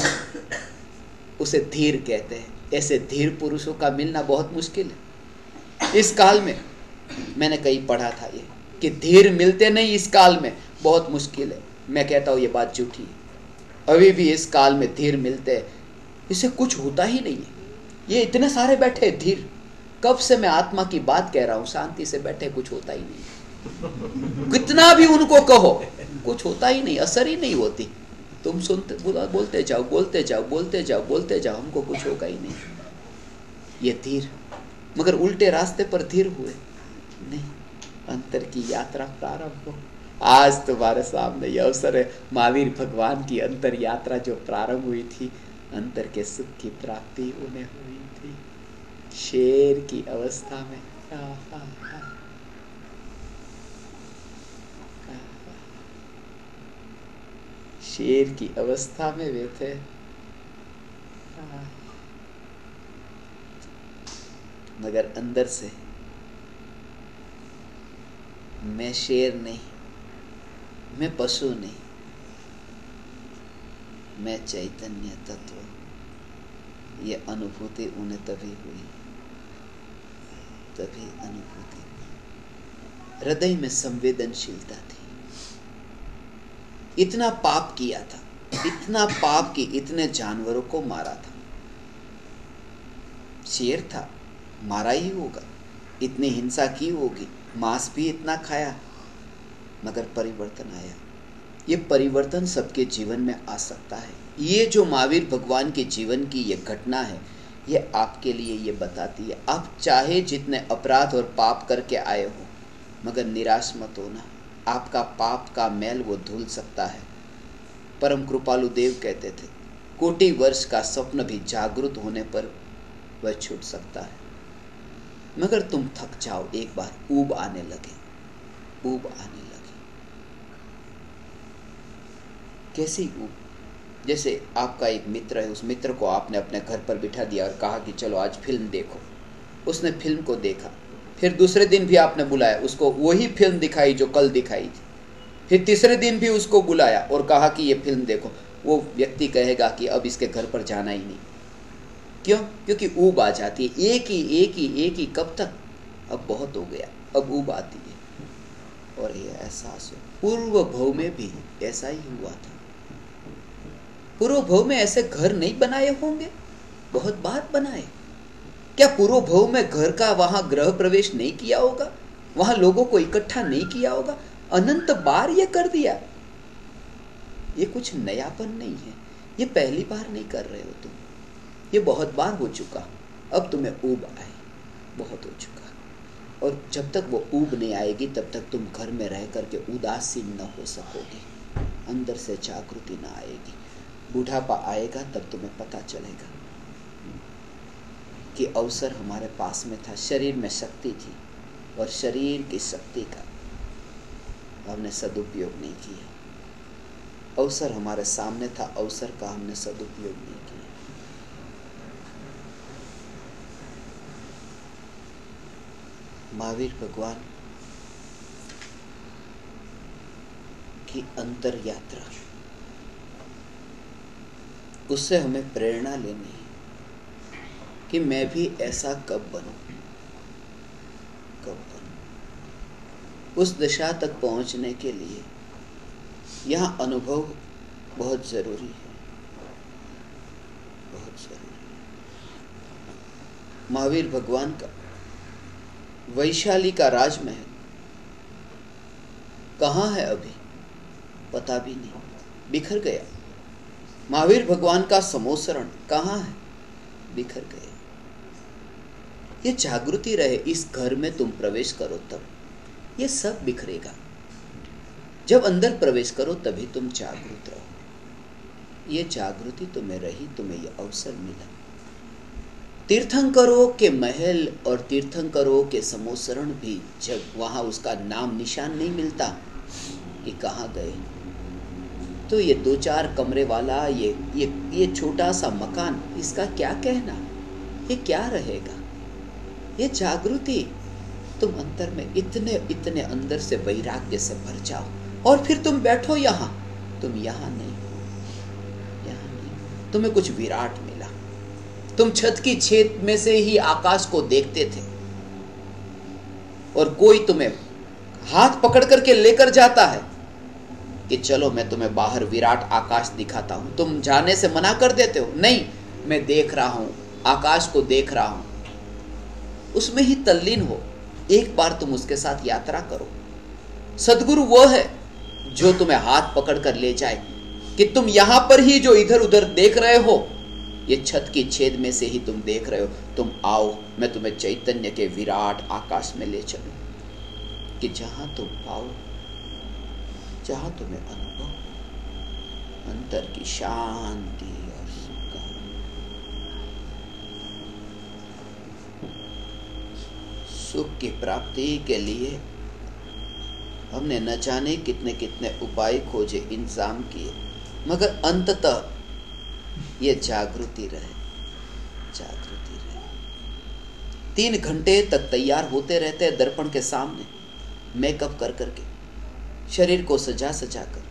उसे धीर कहते हैं। ऐसे धीर पुरुषों का मिलना बहुत मुश्किल है इस काल में। मैंने कहीं पढ़ा था ये कि धीर मिलते नहीं इस काल में, बहुत मुश्किल है। मैं कहता हूँ ये बात झूठी है। अभी भी इस काल में धीर मिलते हैं, इसे कुछ होता ही नहीं है। ये इतने सारे बैठे धीर, कब से मैं आत्मा की बात कह रहा हूँ, शांति से बैठे, कुछ होता ही नहीं। कितना भी उनको कहो कुछ होता ही नहीं, असर ही नहीं होती। तुम सुनते बोलते जाओ बोलते जाओ बोलते जाओ बोलते जाओ, हमको कुछ होगा ही नहीं। ये धीर, मगर उल्टे रास्ते पर धीर हुए नहीं। अंतर की यात्रा प्रारंभ हो। आज तुम्हारे सामने यह अवसर है। महावीर भगवान की अंतर यात्रा जो प्रारंभ हुई थी, अंतर के सुख की प्राप्ति उन्हें हुई थी शेर की अवस्था में। आ, आ, आ, शेर की अवस्था में वे थे। मगर अंदर से मैं शेर नहीं, मैं पशु नहीं, मैं चैतन्य तत्व। ये अनुभूति उन्हें तभी हुई, तभी अनुभूति। हृदय में संवेदनशीलता थी। इतना पाप किया था, इतना पाप कि इतने जानवरों को मारा था। शेर था, मारा ही होगा, इतनी हिंसा की होगी, मांस भी इतना खाया, मगर परिवर्तन आया। ये परिवर्तन सबके जीवन में आ सकता है। ये जो महावीर भगवान के जीवन की ये घटना है, ये आपके लिए ये बताती है, आप चाहे जितने अपराध और पाप करके आए हो, मगर निराश मत होना। आपका पाप का मैल वो धुल सकता है। परम कृपालु देव कहते थे, कोटि वर्ष का स्वप्न भी जागृत होने पर वह छूट सकता है, मगर तुम थक जाओ, एक बार ऊब आने लगे, ऊब आने लगे। कैसी ऊब? जैसे आपका एक मित्र है, उस मित्र को आपने अपने घर पर बिठा दिया और कहा कि चलो आज फिल्म देखो। उसने फिल्म को देखा, फिर दूसरे दिन भी आपने बुलाया, उसको वही फिल्म दिखाई जो कल दिखाई थी, फिर तीसरे दिन भी उसको बुलाया और कहा कि ये फिल्म देखो। वो व्यक्ति कहेगा कि अब इसके घर पर जाना ही नहीं। क्यों? क्योंकि ऊब आ जाती है। एक ही एक ही एक ही कब तक? अब बहुत हो गया, अब ऊब आती है। और ये एहसास हो, पूर्व भव में भी ऐसा ही हुआ था। पूर्व भव में ऐसे घर नहीं बनाए होंगे? बहुत बार बनाए। क्या पूर्व भव में घर का वहां गृह प्रवेश नहीं किया होगा? वहां लोगों को इकट्ठा नहीं किया होगा? अनंत बार ये कर दिया। ये कुछ नयापन नहीं है, ये पहली बार नहीं कर रहे हो तुम, ये बहुत बार हो चुका। अब तुम्हें ऊब आए, बहुत हो चुका। और जब तक वो ऊब नहीं आएगी तब तक तुम घर में रह करके उदासीन न हो सकोगे, अंदर से जागृति न आएगी। बुढ़ापा आएगा तब तुम्हें पता चलेगा कि अवसर हमारे पास में था, शरीर में शक्ति थी और शरीर की शक्ति का हमने सदुपयोग नहीं किया। अवसर हमारे सामने था, अवसर का हमने सदुपयोग नहीं किया। महावीर भगवान की अंतर यात्रा, उससे हमें प्रेरणा लेनी है कि मैं भी ऐसा कब बनूं, कब बनूं। उस दिशा तक पहुंचने के लिए यहाँ अनुभव बहुत जरूरी है, बहुत जरूरी है। महावीर भगवान का वैशाली का राजमहल कहाँ है अभी? पता भी नहीं, बिखर गया। महावीर भगवान का समोसरण कहाँ है? बिखर गए। ये जागृति रहे, इस घर में तुम प्रवेश करो तब ये सब बिखरेगा। जब अंदर प्रवेश करो तभी तुम जागृत रहो। ये जागृति तुम्हें रही, तुम्हें ये अवसर मिला। तीर्थंकरों के महल और तीर्थंकरों के समोसरण भी जब वहां उसका नाम निशान नहीं मिलता कि कहाँ गए, तो ये दो चार कमरे वाला ये ये ये छोटा सा मकान, इसका क्या कहना? ये क्या रहेगा? ये जागृति तुम अंतर में इतने इतने अंदर से वैराग्य से भर जाओ और फिर तुम बैठो यहाँ। तुम यहाँ नहीं, यहाँ नहीं, तुम्हें कुछ विराट मिला। तुम छत की छेद में से ही आकाश को देखते थे और कोई तुम्हें हाथ पकड़ करके लेकर जाता है कि चलो मैं तुम्हें बाहर विराट आकाश दिखाता हूं। तुम जाने से मना कर देते हो, नहीं मैं देख रहा हूं, आकाश को देख रहा हूं। उसमें ही तल्लीन हो, एक बार तुम उसके साथ यात्रा करो। सद्गुरु वो है जो तुम्हें हाथ पकड़ कर ले जाए कि तुम यहां पर ही जो इधर उधर देख रहे हो, ये छत की छेद में से ही तुम देख रहे हो, तुम आओ, मैं तुम्हें चैतन्य के विराट आकाश में ले चलूं, कि जहां तुम पाओ, जहां तुम्हें अनुभव अंतर की शांति और सुख का। सुख की प्राप्ति के लिए हमने न जाने कितने कितने उपाय खोजे, इंतजाम किए, मगर अंततः ये जागृति रहे, जागृति रहे। तीन घंटे तक तैयार होते रहते हैं दर्पण के सामने, मेकअप कर करके, शरीर को सजा सजा कर,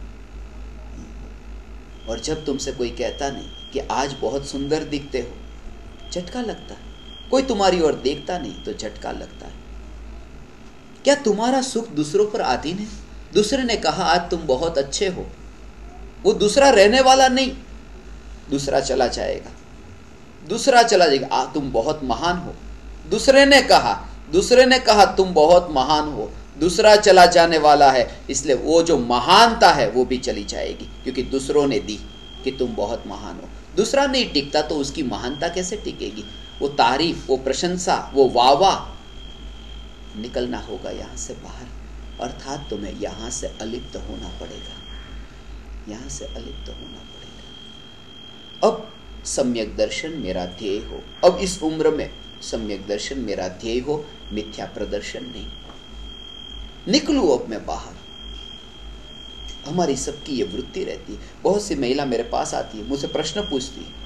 और जब तुमसे कोई कहता नहीं कि आज बहुत सुंदर दिखते हो, झटका लगता है। कोई तुम्हारी ओर देखता नहीं तो झटका लगता है। क्या तुम्हारा सुख दूसरों पर अधीन है? दूसरे ने कहा आज तुम बहुत अच्छे हो, वो दूसरा रहने वाला नहीं, दूसरा चला जाएगा, दूसरा चला जाएगा। आ तुम बहुत महान हो, दूसरे ने कहा, दूसरे ने कहा तुम बहुत महान हो, दूसरा चला जाने वाला है, इसलिए वो जो महानता है वो भी चली जाएगी, क्योंकि दूसरों ने दी कि तुम बहुत महान हो। दूसरा नहीं टिकता तो उसकी महानता कैसे टिकेगी? वो तारीफ, वो प्रशंसा, वो वाहवाह, निकलना होगा यहाँ से बाहर, अर्थात तुम्हें यहाँ से अलिप्त होना पड़ेगा, यहां से अलिप्त होना पड़ेगा। अब सम्यक दर्शन मेरा ध्येय हो, अब इस उम्र में सम्यक दर्शन मेरा ध्येय हो, मिथ्या प्रदर्शन नहीं। निकलूं अब मैं बाहर। हमारी सबकी ये वृत्ति रहती है। बहुत सी महिला मेरे पास आती है, मुझसे प्रश्न पूछती है,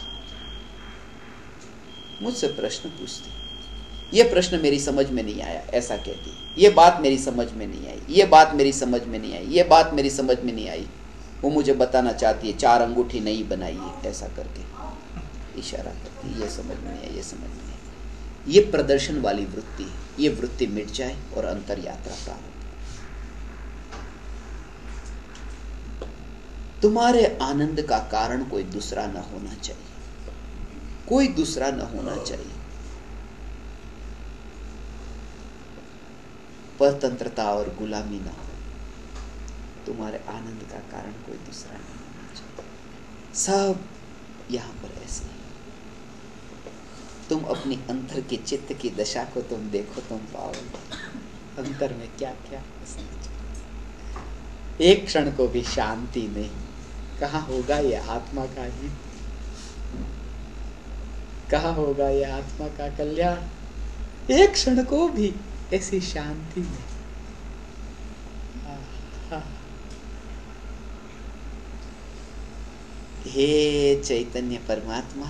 मुझसे प्रश्न पूछती है, ये प्रश्न मेरी समझ में नहीं आया, ऐसा कहती है, ये बात मेरी समझ में नहीं आई, ये बात मेरी समझ में नहीं आई, ये बात मेरी समझ में नहीं आई। वो मुझे बताना चाहती है चार अंगूठी नहीं बनाई है, ऐसा करके इशारा करती है, ये समझ में नहीं आई, ये समझ में नहीं आई। ये प्रदर्शन वाली वृत्ति है। ये वृत्ति मिट जाए और अंतर यात्रा प्रारंभ। तुम्हारे आनंद का कारण कोई दूसरा न होना चाहिए, कोई दूसरा न होना चाहिए। परतंत्रता और गुलामी ना हो। तुम्हारे आनंद का कारण कोई दूसरा नहीं होना चाहिए। सब यहां पर ऐसे ही। तुम अपनी अंतर के चित्त की दशा को तुम देखो, तुम पाओगे अंतर में क्या क्या एक क्षण को भी शांति नहीं। कहाँ होगा ये आत्मा का हित, कहाँ होगा ये आत्मा का कल्याण। एक क्षण को भी ऐसी शांति नहीं। हे चैतन्य परमात्मा,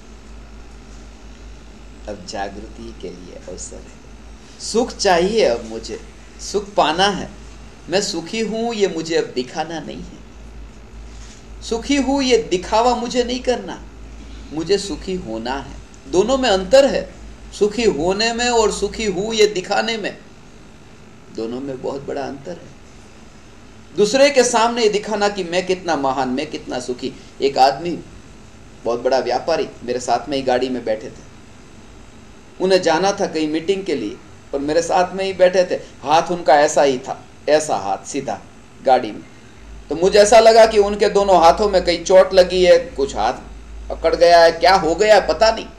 अब जागृति के लिए अवसर है। सुख चाहिए, अब मुझे सुख पाना है। मैं सुखी हूं ये मुझे अब दिखाना नहीं है। सुखी हूं ये दिखावा मुझे नहीं करना, मुझे सुखी होना है। दोनों में अंतर है, सुखी होने में और सुखी हूं ये दिखाने में, दोनों में बहुत बड़ा अंतर है। दूसरे के सामने ये दिखाना कि मैं कितना महान, मैं कितना सुखी। एक आदमी बहुत बड़ा व्यापारी मेरे साथ में ही गाड़ी में बैठे थे। उन्हें जाना था कहीं मीटिंग के लिए, और मेरे साथ में ही बैठे थे। हाथ उनका ऐसा ही था, ऐसा हाथ सीधा गाड़ी में। तो मुझे ऐसा लगा कि उनके दोनों हाथों में कहीं चोट लगी है, कुछ हाथ अकड़ गया है, क्या हो गया है पता नहीं।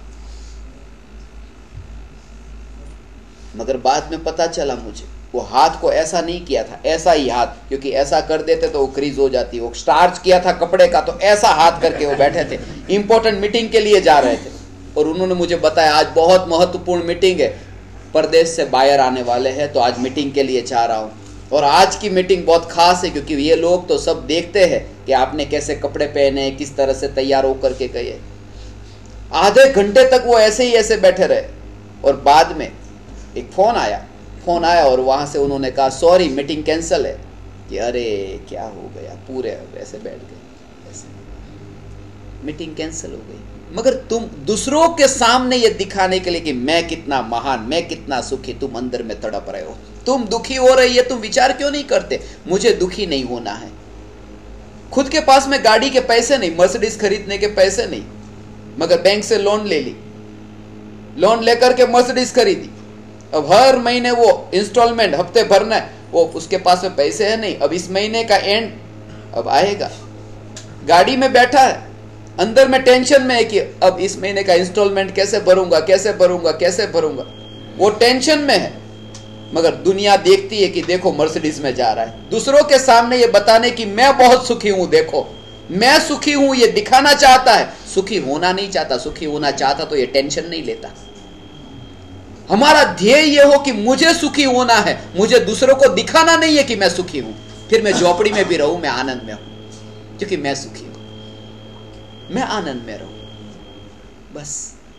मगर बाद में पता चला मुझे वो हाथ को ऐसा नहीं किया था, ऐसा ही हाथ, क्योंकि ऐसा कर देते तो वो क्रीज हो जाती। वो स्टार्च किया था कपड़े का, तो ऐसा हाथ करके वो बैठे थे। इंपॉर्टेंट मीटिंग के लिए जा रहे थे, और उन्होंने मुझे बताया आज बहुत महत्वपूर्ण मीटिंग है, परदेश से बायर आने वाले हैं, तो आज मीटिंग के लिए जा रहा हूँ। और आज की मीटिंग बहुत खास है, क्योंकि ये लोग तो सब देखते हैं कि आपने कैसे कपड़े पहने, किस तरह से तैयार होकर के गए। आधे घंटे तक वो ऐसे ही ऐसे बैठे रहे, और बाद में एक फोन आया फोन आया और वहां से उन्होंने कहा सॉरी मीटिंग कैंसिल है। कि अरे क्या हो गया, पूरे ऐसे बैठ गए, ऐसे मीटिंग कैंसिल हो गई। मगर तुम दूसरों के सामने ये दिखाने के लिए कि मैं कितना महान, मैं कितना सुखी, तुम अंदर में तड़प रहे हो। तुम दुखी हो रही है, तुम विचार क्यों नहीं करते मुझे दुखी नहीं होना है। खुद के पास में गाड़ी के पैसे नहीं, मर्सिडीज खरीदने के पैसे नहीं, मगर बैंक से लोन ले ली, लोन लेकर के मर्सिडीज खरीदी। अब हर महीने वो इंस्टॉलमेंट हफ्ते भरना है, वो उसके पास में पैसे है नहीं। अब इस महीने का एंड अब आएगा, गाड़ी में बैठा है, अंदर में टेंशन में है कि अब इस महीने का इंस्टॉलमेंट कैसे भरूंगा, कैसे भरूंगा, कैसे भरूंगा। वो टेंशन में है, मगर दुनिया देखती है कि देखो मर्सिडीज में जा रहा है। दूसरों के सामने ये बताने की मैं बहुत सुखी हूं, देखो मैं सुखी हूं, ये दिखाना चाहता है। सुखी होना नहीं चाहता। सुखी होना चाहता तो ये टेंशन नहीं लेता। हमारा ध्येय ये हो कि मुझे सुखी होना है, मुझे दूसरों को दिखाना नहीं है कि मैं सुखी हूं। फिर मैं झोपड़ी में भी रहूं, मैं आनंद में हूं, क्योंकि मैं सुखी हूं। मैं आनंद में रहूं, बस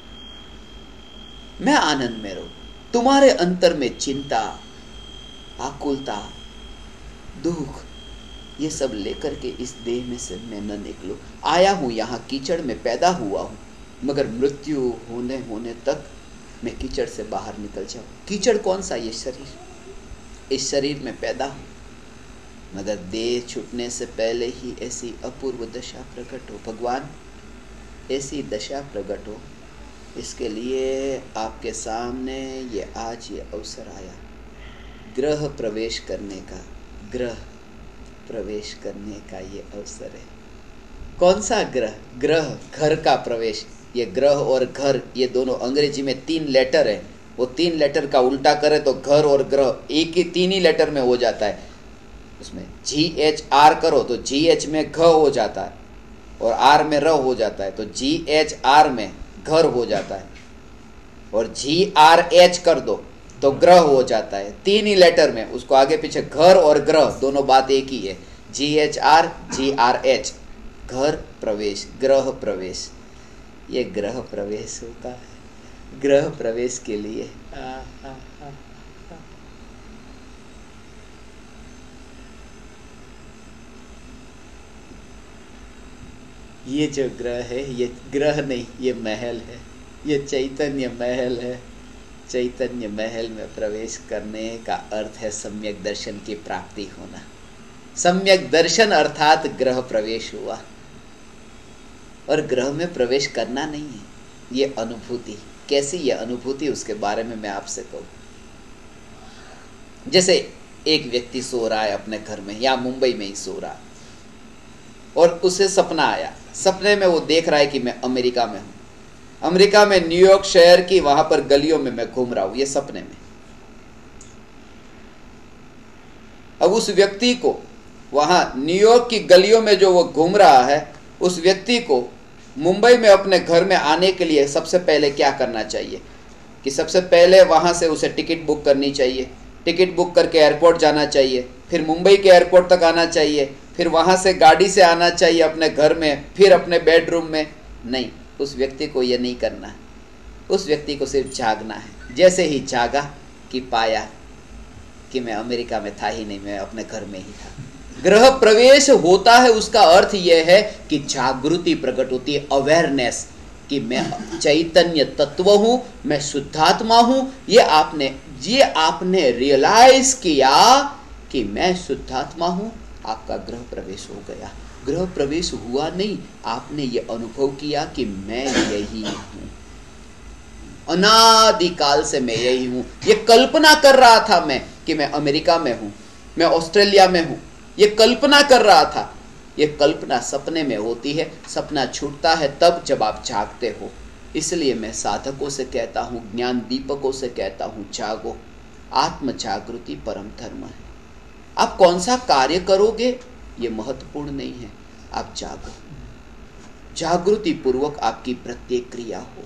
मैं आनंद में रहूं। तुम्हारे अंतर में चिंता, आकुलता, दुख, ये सब लेकर के इस देह में से मैं न निकलूं। आया हूं यहां, कीचड़ में पैदा हुआ हूं, मगर मृत्यु होने होने तक मैं कीचड़ से बाहर निकल जाऊं। कीचड़ कौन सा? ये शरीर। इस शरीर में पैदा हूं, मगर देह छूटने से पहले ही ऐसी अपूर्व दशा प्रकट हो। भगवान ऐसी दशा प्रकट हो, इसके लिए आपके सामने ये आज ये अवसर आया, ग्रह प्रवेश करने का, ग्रह प्रवेश करने का ये अवसर है। कौन सा ग्रह? ग्रह, घर का प्रवेश। ये ग्रह और घर, ये दोनों अंग्रेजी में तीन लेटर है। वो तीन लेटर का उल्टा करे तो घर और ग्रह एक ही, तीन ही लेटर में हो जाता है। उसमें जी एच आर करो तो जी एच में घ हो जाता है और आर में र हो जाता है, तो जी एच आर में घर हो जाता है, और जी आर एच कर दो तो ग्रह हो जाता है। तीन ही लेटर में, उसको आगे पीछे घर और ग्रह दोनों बात एक ही है। G H R G R H, घर प्रवेश, ग्रह प्रवेश। ये ग्रह प्रवेश होता है, ग्रह प्रवेश के लिए आ, आ, आ, आ। ये जो ग्रह है, ये ग्रह नहीं, ये महल है, ये चैतन्य महल है। चैतन्य महल में प्रवेश करने का अर्थ है सम्यक दर्शन की प्राप्ति होना। सम्यक दर्शन अर्थात ग्रह प्रवेश हुआ। और ग्रह में प्रवेश करना नहीं है, ये अनुभूति। कैसी ये अनुभूति, उसके बारे में मैं आपसे कहूँ। जैसे एक व्यक्ति सो रहा है अपने घर में या मुंबई में ही सो रहा है, और उसे सपना आया। सपने में वो देख रहा है कि मैं अमेरिका में हूँ, अमेरिका में न्यूयॉर्क शहर की वहां पर गलियों में मैं घूम रहा हूँ, ये सपने में। अब उस व्यक्ति को वहां न्यूयॉर्क की गलियों में जो वो घूम रहा है, उस व्यक्ति को मुंबई में अपने घर में आने के लिए सबसे पहले क्या करना चाहिए कि सबसे पहले वहां से उसे टिकट बुक करनी चाहिए, टिकट बुक करके एयरपोर्ट जाना चाहिए, फिर मुंबई के एयरपोर्ट तक आना चाहिए, फिर वहां से गाड़ी से आना चाहिए अपने घर में, फिर अपने बेडरूम में। नहीं, उस व्यक्ति को यह नहीं करना है। उस व्यक्ति को सिर्फ जागना है। जैसे ही जागा कि पाया कि मैं अमेरिका में था ही नहीं, मैं अपने घर में ही था। ग्रह प्रवेश होता है, उसका अर्थ यह है कि जागृति प्रकट होती है, अवेयरनेस, कि मैं चैतन्य तत्व हूं, मैं शुद्धात्मा हूं। ये आपने ये आपने रियलाइज किया कि मैं शुद्धात्मा हूं, आपका ग्रह प्रवेश हो गया। ग्रह प्रवेश हुआ नहीं, आपने ये अनुभव किया कि मैं यही हूं, अनादिकाल से मैं यही हूं। ये कल्पना कर रहा था मैं कि मैं अमेरिका में हूं, मैं ऑस्ट्रेलिया में हूं, ये कल्पना कर रहा था। ये कल्पना सपने में होती है, सपना छूटता है तब जब आप जागते हो। इसलिए मैं साधकों से कहता हूँ, ज्ञान दीपकों से कहता हूँ, जागो। आत्म जागृति परम धर्म है। आप कौन सा कार्य करोगे ये महत्वपूर्ण नहीं है, आप जागो। जागृति पूर्वक आपकी प्रत्येक क्रिया हो,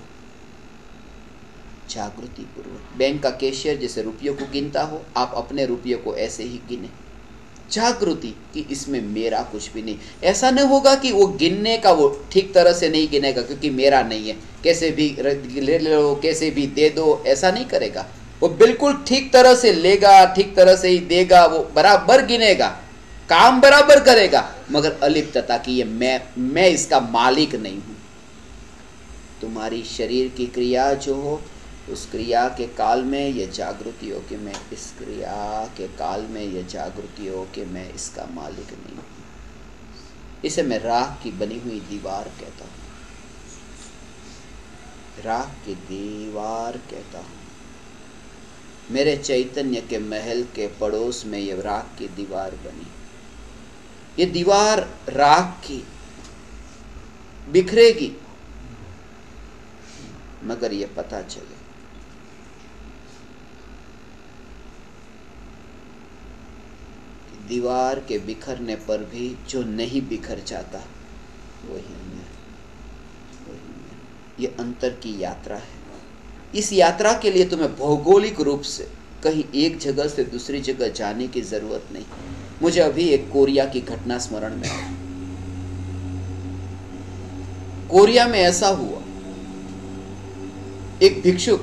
जागृति पूर्वक। बैंक का कैशियर जैसे रुपयों को गिनता हो, आप अपने रुपयों को ऐसे ही गिने। जागृति कि इसमें मेरा कुछ भी नहीं। ऐसा नहीं होगा कि वो गिनने का वो ठीक तरह से नहीं गिनेगा क्योंकि मेरा नहीं है, कैसे भी ले लो, कैसे भी दे दो, ऐसा नहीं करेगा। वो बिल्कुल ठीक तरह से लेगा, ठीक तरह से ही देगा, वो बराबर गिनेगा, काम बराबर करेगा, मगर अलिप्तता की ये मैं मैं इसका मालिक नहीं हूं। तुम्हारी शरीर की क्रिया जो हो, उस क्रिया के काल में ये जागृति हो कि मैं इस क्रिया के काल में ये जागृति हो कि मैं इसका मालिक नहीं हूं। इसे मैं राख की बनी हुई दीवार कहता हूं, राख की दीवार कहता हूं। मेरे चैतन्य के महल के पड़ोस में ये राख की दीवार बनी। ये दीवार राख की बिखरेगी, मगर ये पता चले दीवार के बिखरने पर भी जो नहीं बिखर जाता वही मैं, वही मैं। ये अंतर की यात्रा है। इस यात्रा के लिए तुम्हें भौगोलिक रूप से कहीं एक जगह से दूसरी जगह जाने की जरूरत नहीं। मुझे अभी एक कोरिया की घटना स्मरण में आई। कोरिया में ऐसा हुआ, एक भिक्षुक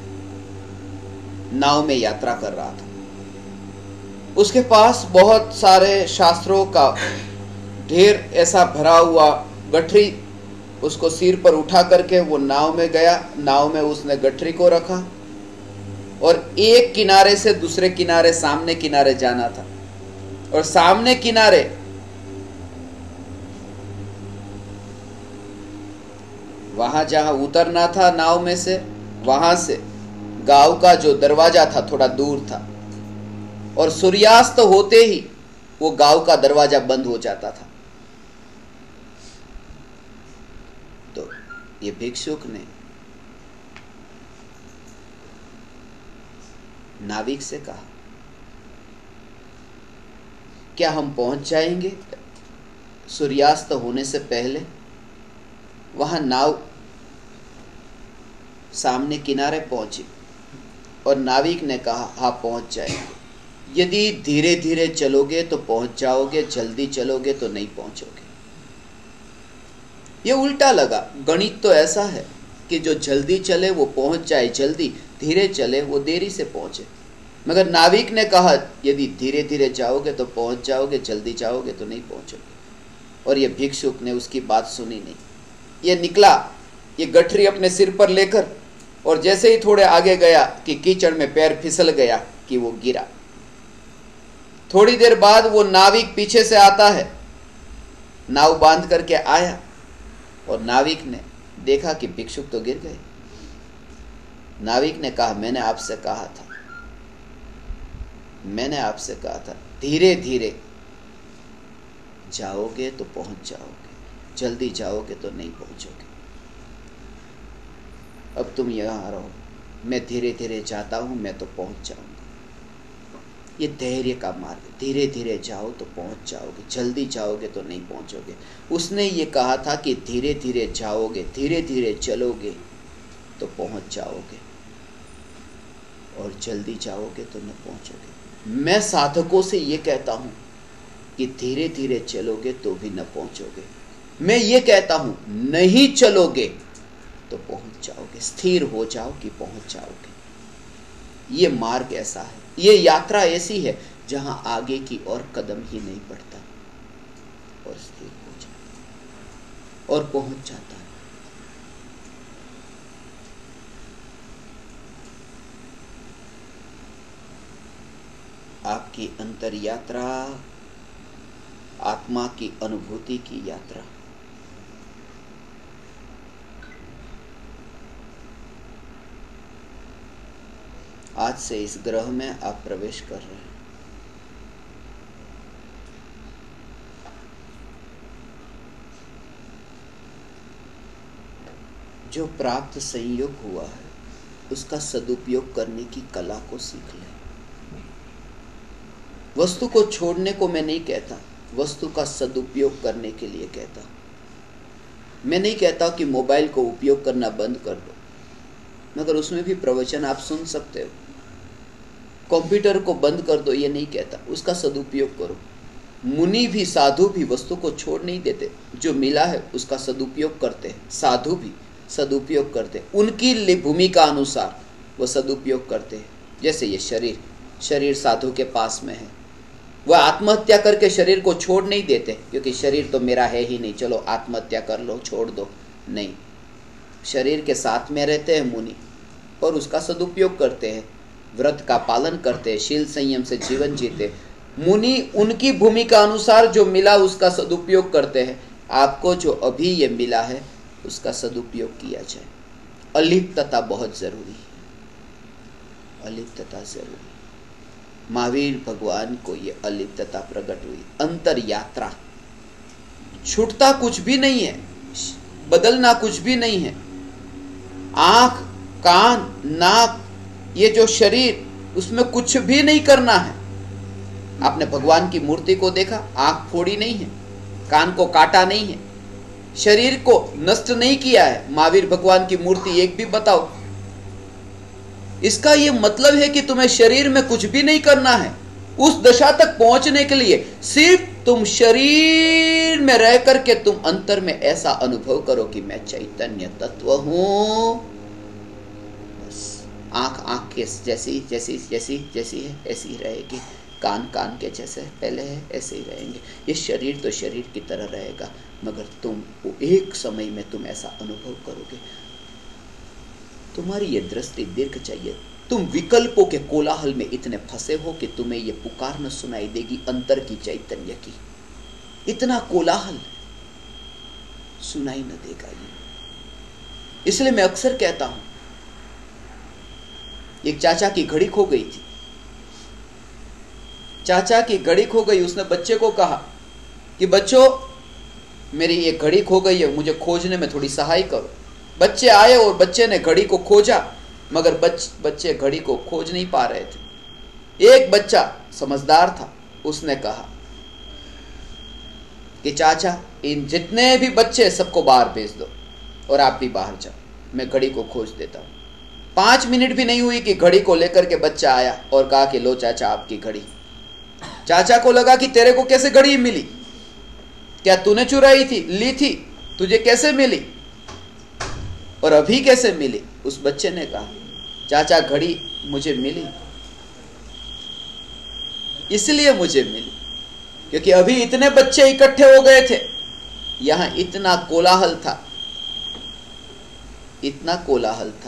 नाव में यात्रा कर रहा था। उसके पास बहुत सारे शास्त्रों का ढेर ऐसा भरा हुआ गठरी, उसको सिर पर उठा करके वो नाव में गया। नाव में उसने गठरी को रखा और एक किनारे से दूसरे किनारे, सामने किनारे जाना था। और सामने किनारे वहां जहां उतरना था नाव में से, वहां से गांव का जो दरवाजा था थोड़ा दूर था, और सूर्यास्त होते ही वो गांव का दरवाजा बंद हो जाता था। तो ये भिक्षुक ने नाविक से कहा क्या हम पहुंच जाएंगे सूर्यास्त होने से पहले? वहां नाव सामने किनारे पहुंची और नाविक ने कहा हाँ पहुंच जाएंगे। यदि धीरे धीरे चलोगे तो पहुंच जाओगे, जल्दी चलोगे तो नहीं पहुंचोगे। ये उल्टा लगा। गणित तो ऐसा है कि जो जल्दी चले वो पहुंच जाए जल्दी, धीरे चले वो देरी से पहुंचे। मगर नाविक ने कहा यदि धीरे धीरे जाओगे तो पहुंच जाओगे, जल्दी जाओगे तो नहीं पहुंचोगे। और ये भिक्षुक ने उसकी बात सुनी नहीं। ये निकला, ये गठरी अपने सिर पर लेकर, और जैसे ही थोड़े आगे गया कि कीचड़ में पैर फिसल गया कि वो गिरा। थोड़ी देर बाद वो नाविक पीछे से आता है, नाव बांध करके आया, और नाविक ने देखा कि भिक्षुक तो गिर गए। नाविक ने कहा मैंने आपसे कहा था, मैंने आपसे कहा था धीरे धीरे जाओगे तो पहुंच जाओगे, जल्दी जाओगे तो नहीं पहुंचोगे। अब तुम यहाँ रहो, मैं धीरे धीरे जाता हूं, मैं तो पहुंच जाऊंगा। ये धैर्य का मार्ग, धीरे धीरे जाओ तो पहुंच जाओगे, जल्दी जाओगे तो नहीं पहुंचोगे। उसने ये कहा था कि धीरे धीरे जाओगे, धीरे धीरे चलोगे तो पहुंच जाओगे, और जल्दी जाओगे तो न पहुंचोगे। मैं साधकों से ये कहता हूं कि धीरे धीरे चलोगे तो भी न पहुंचोगे। मैं ये कहता हूं नहीं चलोगे तो पहुंच जाओगे, स्थिर हो जाओ कि पहुंच जाओगे। ये मार्ग ऐसा है, ये यात्रा ऐसी है जहां आगे की और कदम ही नहीं बढ़ता, और स्थिर हो जाता और पहुंच जाता है। आपकी अंतर यात्रा आत्मा की अनुभूति की यात्रा। आज से इस ग्रह में आप प्रवेश कर रहे हैं। जो प्राप्त संयोग हुआ है उसका सदुपयोग करने की कला को सीख लें। वस्तु को छोड़ने को मैं नहीं कहता, वस्तु का सदुपयोग करने के लिए कहता। मैं नहीं कहता कि मोबाइल को उपयोग करना बंद कर दो, मगर उसमें भी प्रवचन आप सुन सकते हो। कंप्यूटर को बंद कर दो ये नहीं कहता, उसका सदुपयोग करो। मुनि भी, साधु भी वस्तु को छोड़ नहीं देते, जो मिला है उसका सदुपयोग करते हैं। साधु भी सदुपयोग करते हैं, उनकी भूमिका अनुसार वो सदुपयोग करते हैं। जैसे ये शरीर, शरीर साधु के पास में है, वह आत्महत्या करके शरीर को छोड़ नहीं देते, क्योंकि शरीर तो मेरा है ही नहीं, चलो आत्महत्या कर लो, छोड़ दो। नहीं, शरीर के साथ में रहते हैं मुनि और उसका सदुपयोग करते हैं, व्रत का पालन करते हैं, शील संयम से जीवन जीते। मुनि उनकी भूमिका अनुसार जो मिला उसका सदुपयोग करते हैं। आपको जो अभी ये मिला है उसका सदुपयोग किया जाए। अलिप्तता बहुत जरूरी है, अलिप्तता जरूरी। महावीर भगवान को ये अलिप्तता प्रकट हुई। अंतर यात्रा, छूटता कुछ भी नहीं है, बदलना कुछ भी नहीं है। आंख, कान, नाक, ये जो शरीर, उसमें कुछ भी नहीं करना है। आपने भगवान की मूर्ति को देखा, आंख फोड़ी नहीं है, कान को काटा नहीं है, शरीर को नष्ट नहीं किया है। महावीर भगवान की मूर्ति एक भी बताओ। इसका ये मतलब है कि तुम्हें शरीर में कुछ भी नहीं करना है। उस दशा तक पहुंचने के लिए सिर्फ तुम शरीर में रह करके तुम अंतर में ऐसा अनुभव करो कि मैं चैतन्य तत्व हूं। बस आंख आंख के जैसी जैसी जैसी जैसी है ऐसी ही रहेगी, कान कान के जैसे पहले है ऐसे ही रहेंगे। ये शरीर तो शरीर की तरह रहेगा, मगर तुम एक समय में तुम ऐसा अनुभव करोगे। तुम्हारी ये दृष्टि दीर्घ चाहिए। तुम विकल्पों के कोलाहल में इतने फंसे हो कि तुम्हें ये पुकार न सुनाई देगी अंतर की चैतन्य की। इतना कोलाहल सुनाई न देगा ये। इसलिए मैं अक्सर कहता हूं, एक चाचा की घड़ी खो गई थी। चाचा की घड़ी खो गई, उसने बच्चे को कहा कि बच्चों मेरी ये घड़ी खो गई है, मुझे खोजने में थोड़ी सहाय करो। बच्चे आए और बच्चे ने घड़ी को खोजा, मगर बच, बच्चे घड़ी को खोज नहीं पा रहे थे। एक बच्चा समझदार था, उसने कहा कि चाचा इन जितने भी बच्चे सबको बाहर भेज दो और आप भी बाहर जाओ, मैं घड़ी को खोज देता हूँ। पाँच मिनट भी नहीं हुई कि घड़ी को लेकर के बच्चा आया और कहा कि लो चाचा आपकी घड़ी। चाचा को लगा कि तेरे को कैसे घड़ी मिली, क्या तूने चुराई थी, ली थी, तुझे कैसे मिली और अभी कैसे मिली? उस बच्चे ने कहा चाचा घड़ी मुझे मिली, इसलिए मुझे मिली क्योंकि अभी इतने बच्चे इकट्ठे हो गए थे, यहां इतना कोलाहल था, इतना कोलाहल था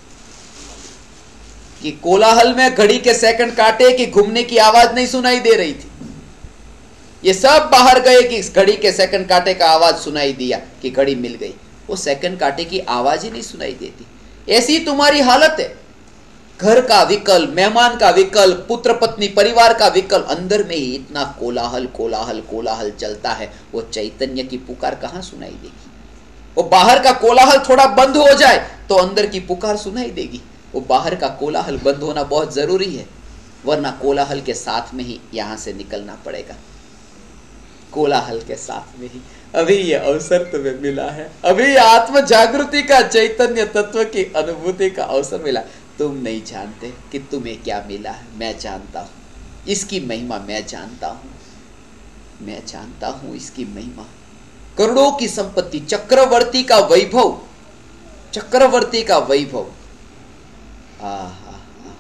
कि कोलाहल में घड़ी के सेकंड काटे कि घूमने की आवाज नहीं सुनाई दे रही थी। ये सब बाहर गए कि इस घड़ी के सेकंड काटे का आवाज सुनाई दिया कि घड़ी मिल गई, वो सेकंड काटे की आवाज ही नहीं सुनाई देती। ऐसी तुम्हारी हालत है, घर का विकल, मेहमान का विकल, पुत्र पत्नी परिवार का विकल, अंदर में ही इतना कोलाहल कोलाहल कोलाहल चलता है, वो चैतन्य की पुकार कहां सुनाई देगी? वो बाहर का कोलाहल थोड़ा बंद हो जाए तो अंदर की पुकार सुनाई देगी। वो बाहर का कोलाहल बंद होना बहुत जरूरी है, वरना कोलाहल के साथ में ही यहां से निकलना पड़ेगा, कोलाहल के साथ में ही। अभी ये अवसर तुम्हें मिला है, अभी आत्म जागृति का, चैतन्य तत्व की अनुभूति का अवसर मिला। तुम नहीं जानते कि तुम्हें क्या मिला है, मैं जानता हूं इसकी महिमा, मैं जानता हूं मैं जानता हूं इसकी महिमा। करोड़ों की संपत्ति, चक्रवर्ती का वैभव, चक्रवर्ती का वैभव, आहा,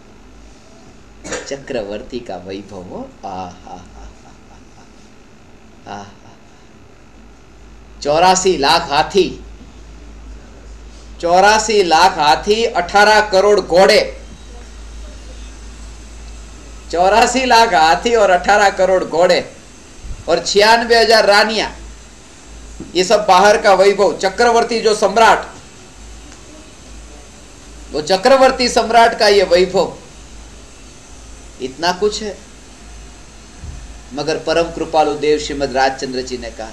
चक्रवर्ती का वैभव, आहा, आहा, चौरासी लाख हाथी, चौरासी लाख हाथी, अठारह करोड़ घोड़े, चौरासी लाख हाथी और अठारह करोड़ घोड़े और छियानवे हजार रानियां, ये सब बाहर का वैभव। चक्रवर्ती जो सम्राट, वो चक्रवर्ती सम्राट का ये वैभव, इतना कुछ है। मगर परम कृपालु देव श्रीमद राजचंद्र जी ने कहा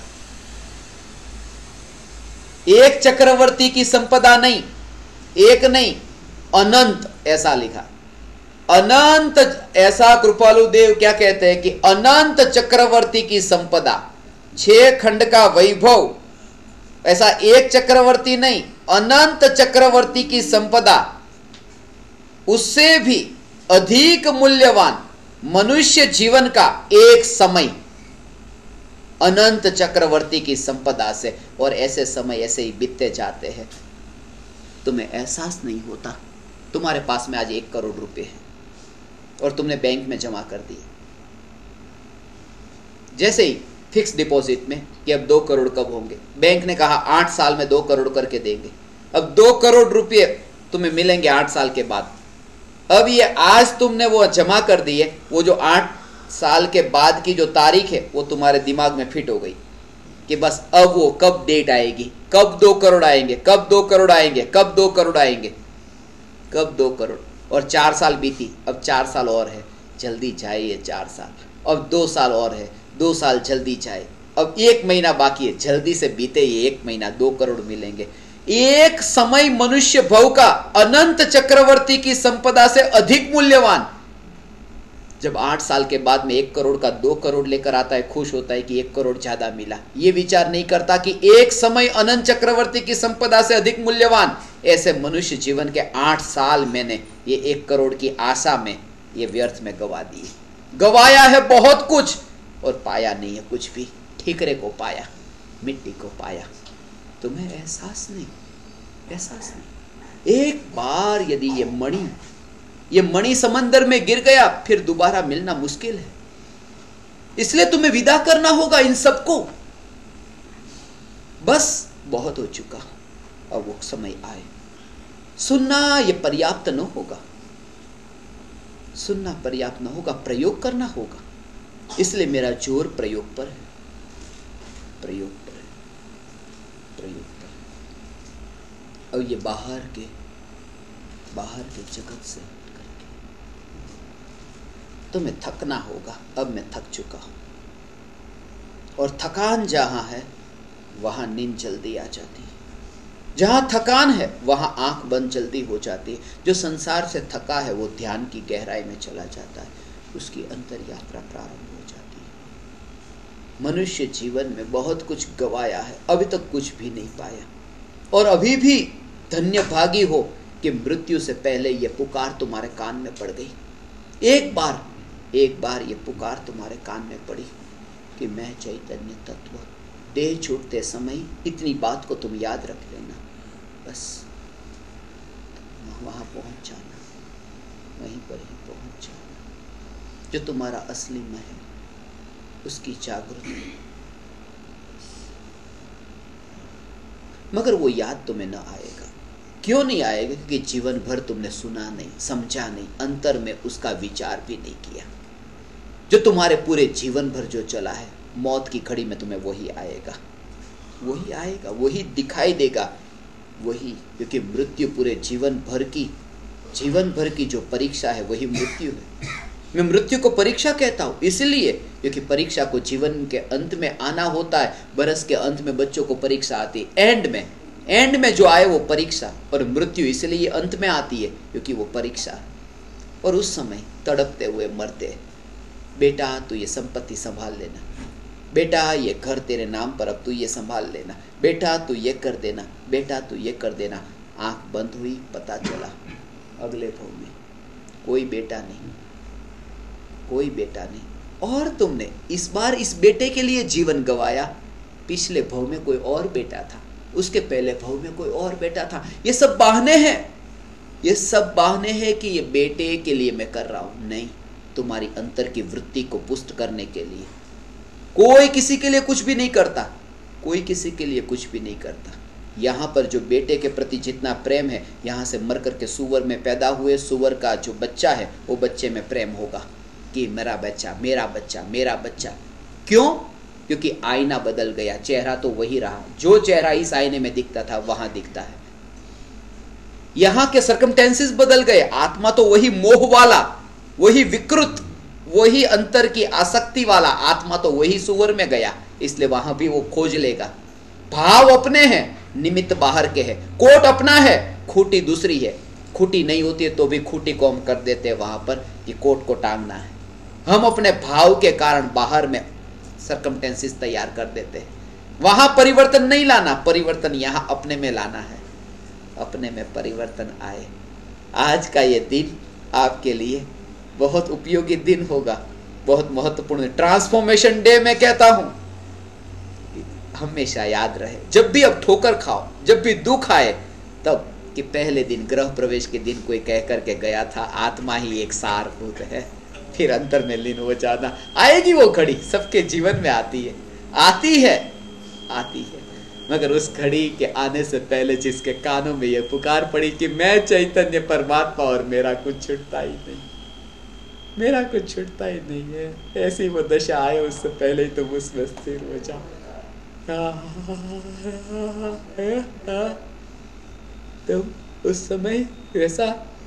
एक चक्रवर्ती की संपदा नहीं, एक नहीं, अनंत, ऐसा लिखा, अनंत। ऐसा कृपालु देव क्या कहते हैं कि अनंत चक्रवर्ती की संपदा, छह खंड का वैभव, ऐसा एक चक्रवर्ती नहीं, अनंत चक्रवर्ती की संपदा, उससे भी अधिक मूल्यवान मनुष्य जीवन का एक समय, अनंत चक्रवर्ती की संपदा से। और ऐसे समय ऐसे ही बीतते जाते हैं, तुम्हें एहसास नहीं होता। तुम्हारे पास में आज एक करोड़ रुपए है और तुमने बैंक में जमा कर दिए, जैसे ही फिक्स डिपॉजिट में कि अब दो करोड़ कब होंगे, बैंक ने कहा आठ साल में दो करोड़ करके देंगे। अब दो करोड़ रुपए तुम्हें मिलेंगे आठ साल के बाद। अब ये आज तुमने वो जमा कर दिए, वो जो आठ साल के बाद की जो तारीख है वो तुम्हारे दिमाग में फिट हो गई कि बस अब वो कब डेट आएगी, कब दो करोड़ आएंगे, कब दो करोड़ आएंगे, कब दो करोड़ आएंगे, कब दो करोड़। और चार साल बीती, अब चार साल और है, जल्दी जाए ये चार साल। अब दो साल और है, दो साल जल्दी जाए। अब एक महीना बाकी है, जल्दी से बीते ये एक महीना, दो करोड़ मिलेंगे। एक समय मनुष्य भव का अनंत चक्रवर्ती की संपदा से अधिक मूल्यवान। जब आठ साल के बाद में एक करोड़ का दो करोड़ लेकर आता है, खुश होता है कि एक करोड़ ज्यादा मिला। ये विचार नहीं करता कि एक समय अनंत चक्रवर्ती की संपदा से अधिक मूल्यवान। ऐसे मनुष्य जीवन के आठ साल मैंने ये एक करोड़ की आशा में ये व्यर्थ में गवा दिए। गवाया है बहुत कुछ और पाया नहीं है कुछ भी। ठीकरे को पाया, मिट्टी को पाया। तुम्हें एहसास नहीं, एहसास नहीं। एक बार यदि ये मणि ये मणि समंदर में गिर गया, फिर दोबारा मिलना मुश्किल है। इसलिए तुम्हें विदा करना होगा इन सबको। बस बहुत हो चुका, अब वो समय आए। सुनना ये पर्याप्त न होगा, सुनना पर्याप्त न होगा, प्रयोग करना होगा। इसलिए मेरा जोर प्रयोग पर है, प्रयोग पर है, प्रयोग पर है। और ये बाहर के बाहर के जगत से करके तुम्हें थकना होगा। अब मैं थक चुका हूं, और थकान जहां है वहां नींद जल्दी आ जाती है। जहां थकान है वहां आंख बंद जल्दी हो जाती है। जो संसार से थका है वो ध्यान की गहराई में चला जाता है, उसकी अंतर यात्रा प्रारंभ हो जाती है। मनुष्य जीवन में बहुत कुछ गवाया है, अभी तक कुछ भी नहीं पाया, और अभी भी धन्य भागी हो कि मृत्यु से पहले ये पुकार तुम्हारे कान में पड़ गई। एक बार एक बार ये पुकार तुम्हारे कान में पड़ी कि मैं चैतन्य तत्व। देह छूटते समय इतनी बात को तुम याद रख लेना, बस वहाँ पहुँच जाना, वहीं पर ही पहुँच जाना। जो तुम्हारा असली मैं है उसकी जागृति, मगर वो याद तुम्हें न आएगा। क्यों नहीं आएगा? क्योंकि जीवन भर तुमने सुना नहीं, समझा नहीं, अंतर में उसका विचार भी नहीं किया। जो तुम्हारे पूरे जीवन भर जो चला है, मौत की घड़ी में तुम्हें वही आएगा, वही आएगा, वही दिखाई देगा, वही। क्योंकि मृत्यु पूरे जीवन भर की जीवन भर की जो परीक्षा है वही मृत्यु है। मैं मृत्यु को परीक्षा कहता हूँ इसलिए क्योंकि परीक्षा को जीवन के अंत में आना होता है। बरस के अंत में बच्चों को परीक्षा आती है, एंड में एंड में जो आए वो परीक्षा, और मृत्यु इसलिए अंत में आती है क्योंकि वो परीक्षा है। और उस समय तड़पते हुए मरते, बेटा तू ये संपत्ति संभाल लेना, बेटा ये घर तेरे नाम पर अब तू ये संभाल लेना, बेटा तू ये कर देना, बेटा तू ये कर देना। आंख बंद हुई, पता चला अगले भव में कोई बेटा नहीं, कोई बेटा नहीं। और तुमने इस बार इस बेटे के लिए जीवन गवाया, पिछले भव में कोई और बेटा था, उसके पहले भव में कोई और बेटा था। ये सब बहाने हैं, ये सब बहाने हैं कि ये बेटे के लिए मैं कर रहा हूं। नहीं, तुम्हारी अंतर की वृत्ति को पुष्ट करने के लिए। कोई किसी के लिए कुछ भी नहीं करता, कोई किसी के लिए कुछ भी नहीं करता। यहाँ पर जो बेटे के प्रति जितना प्रेम है, यहाँ से मर करके सुअर में पैदा हुए सुअर का जो बच्चा है वो बच्चे में प्रेम होगा कि मेरा बच्चा, मेरा बच्चा, मेरा बच्चा। क्यों? क्योंकि आईना बदल गया, चेहरा तो वही रहा। जो चेहरा इस आईने में दिखता था वहां दिखता है। यहाँ के सर्कमस्टेंसेस बदल गए, आत्मा तो वही मोह वाला, वही विकृत, वही अंतर की आसक्ति वाला आत्मा तो वही सुअर में गया, इसलिए वहां भी वो खोज लेगा। भाव अपने हैं, निमित्त बाहर के हैं। कोट अपना है, खूटी दूसरी है। खूटी नहीं होती है तो भी खूटी को हम कर देते हैं वहां पर कि कोट को टांगना है। हम अपने भाव के कारण बाहर में सर्कमस्टेंसेस तैयार कर देते हैं। वहां परिवर्तन नहीं लाना, परिवर्तन यहां अपने में लाना है। अपने में परिवर्तन आए। आज का ये दिन आपके लिए बहुत उपयोगी दिन होगा, बहुत महत्वपूर्ण। ट्रांसफॉर्मेशन डे मैं कहता हूं, हमेशा याद रहे। जब भी अब ठोकर खाओ, जब भी दुख आए, तब कि पहले दिन गृह प्रवेश के दिन कोई कह करके गया था आत्मा ही एक सारभूत है, फिर अंतर में लीन हो जाना। आएगी वो घड़ी, सबके जीवन में आती है, आती है, आती है। मगर उस घड़ी के आने से पहले जिसके कानों में ये पुकार पड़ी कि मैं चैतन्य परमात्मा और मेरा कुछ छूटता ही नहीं, मेरा कुछ छूटता ही नहीं है, ऐसी वो दशा आए उससे पहले ही तुम उसमें स्थिर हो जाओ। तुम उस समय वैसा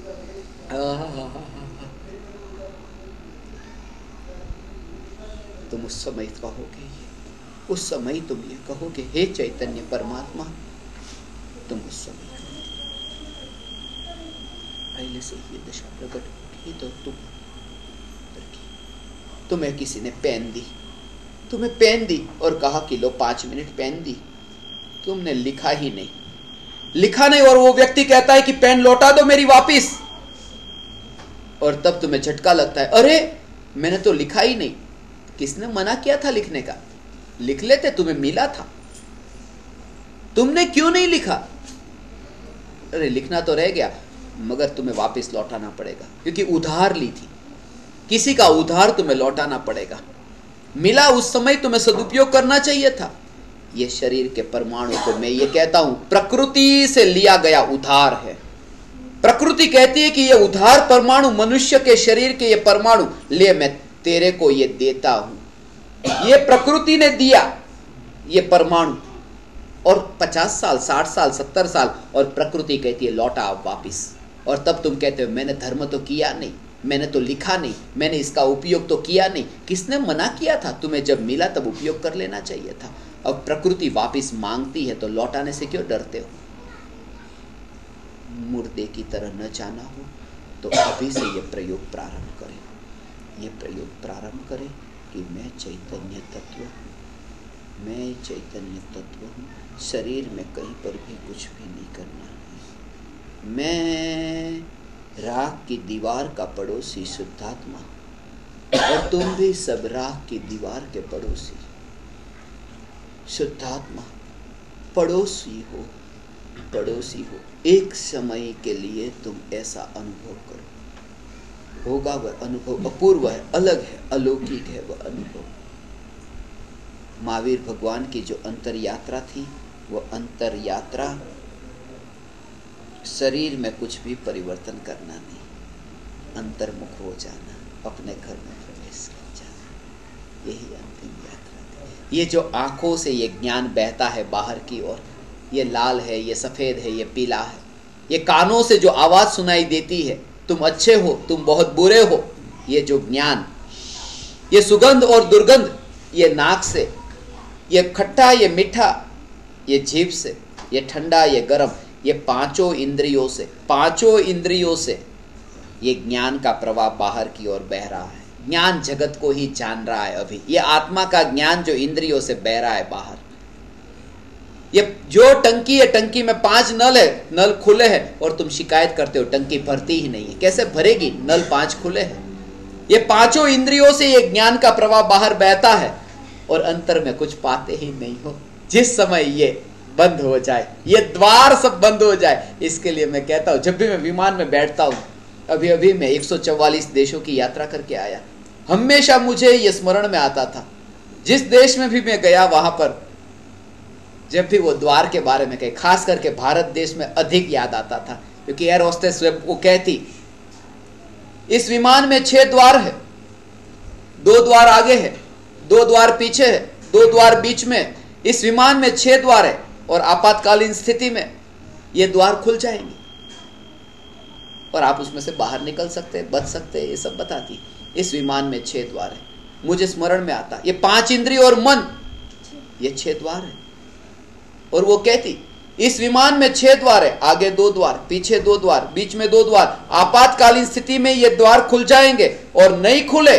तुम उस समय कहोगे, उस समय तुम ये कहोगे, हे चैतन्य परमात्मा, तुम उस समय पहले से ये दशा प्रकट होगी तो तुम तुम्हें किसी ने पेन दी, तुम्हें पेन दी और कहा कि लो पांच मिनट पेन दी, तुमने लिखा ही नहीं, लिखा नहीं, और वो व्यक्ति कहता है कि पेन लौटा दो मेरी वापिस, और तब तुम्हें झटका लगता है, अरे मैंने तो लिखा ही नहीं, किसने मना किया था लिखने का? लिख लेते, तुम्हें मिला था, तुमने क्यों नहीं लिखा? अरे लिखना तो रह गया, मगर तुम्हें वापस लौटाना पड़ेगा क्योंकि उधार ली थी, किसी का उधार तुम्हें लौटाना पड़ेगा। मिला उस समय, तुम्हें सदुपयोग करना चाहिए था। यह शरीर के परमाणु को मैं ये कहता हूं प्रकृति से लिया गया उधार है। प्रकृति कहती है कि ये उधार परमाणु, मनुष्य के शरीर के ये परमाणु ले, मैं तेरे को ये देता हूं। ये प्रकृति ने दिया ये परमाणु, और पचास साल, साठ साल, सत्तर साल, और प्रकृति कहती है लौटा आप वापिस। और तब तुम कहते हो मैंने धर्म तो किया नहीं, मैंने तो लिखा नहीं, मैंने इसका उपयोग तो किया नहीं। किसने मना किया था? तुम्हें जब मिला तब उपयोग कर लेना चाहिए था। अब प्रकृति वापस मांगती है तो लौटाने से क्यों डरते हो? मुर्दे की तरह न जाना हो तो अभी से ये प्रयोग प्रारंभ करें, ये प्रयोग प्रारंभ करें कि मैं चैतन्य तत्व मैं चैतन्य तत्व हूँ, शरीर में कहीं पर भी कुछ भी नहीं करना है। मैं राख की दीवार का पड़ोसी शुद्धात्मा, और तुम भी सब राख की दीवार के पड़ोसी शुद्धात्मा, पड़ोसी हो, पड़ोसी हो। एक समय के लिए तुम ऐसा अनुभव करो, होगा वह अनुभव अपूर्व है, अलग है, अलौकिक है वह अनुभव। महावीर भगवान की जो अंतर यात्रा थी, वो अंतर यात्रा शरीर में कुछ भी परिवर्तन करना नहीं, अंतर्मुख हो जाना, अपने घर में प्रवेश कर जाना, यही अंतिम यात्रा थी। ये जो आंखों से ये ज्ञान बहता है बाहर की ओर, ये लाल है, ये सफेद है, ये पीला है, ये कानों से जो आवाज सुनाई देती है, तुम अच्छे हो, तुम बहुत बुरे हो, ये जो ज्ञान, ये सुगंध और दुर्गंध, ये नाक से, ये खट्टा, ये मीठा, ये जीभ से, ये ठंडा, ये गर्म, ये पांचों इंद्रियों से, पांचों इंद्रियों से ये ज्ञान का प्रवाह बाहर की ओर बह रहा है। ज्ञान जगत को ही जान रहा है अभी, ये आत्मा का ज्ञान जो इंद्रियों से बह रहा है बाहर। ये जो टंकी है, टंकी में पांच नल है, नल खुले हैं, और तुम शिकायत करते हो टंकी भरती ही नहीं है। कैसे भरेगी, नल पांच खुले हैं। ये पांचों इंद्रियों से ये ज्ञान का प्रवाह बाहर बहता है, और अंतर में कुछ पाते ही नहीं हो। जिस समय ये बंद हो जाए, ये द्वार सब बंद हो जाए, इसके लिए मैं कहता हूं, जब भी मैं विमान में बैठता हूं, अभी अभी मैं एक सौ चौवालीस देशों की यात्रा करके आया, हमेशा मुझे ये स्मरण में आता था, जिस देश में भी मैं गया वहां पर जब भी वो द्वार के बारे में कहे, खास करके भारत देश में अधिक याद आता था, क्योंकि एयर होस्टेस को कहती, इस विमान में छह द्वार है, दो द्वार आगे है, दो द्वार पीछे है, दो द्वार बीच में, इस विमान में छह द्वार है, और आपातकालीन स्थिति में ये द्वार खुल जाएंगे और आप उसमें से बाहर निकल सकते हैं, बच सकते हैं, ये सब बताती। इस विमान में छह द्वार है, मुझे स्मरण में आता, ये पांच इंद्रिय और मन, ये छह द्वार है। और वो कहती, इस विमान में छह द्वार है, आगे दो द्वार, पीछे दो द्वार, बीच में दो द्वार, आपातकालीन स्थिति में ये द्वार खुल जाएंगे, और नहीं खुले,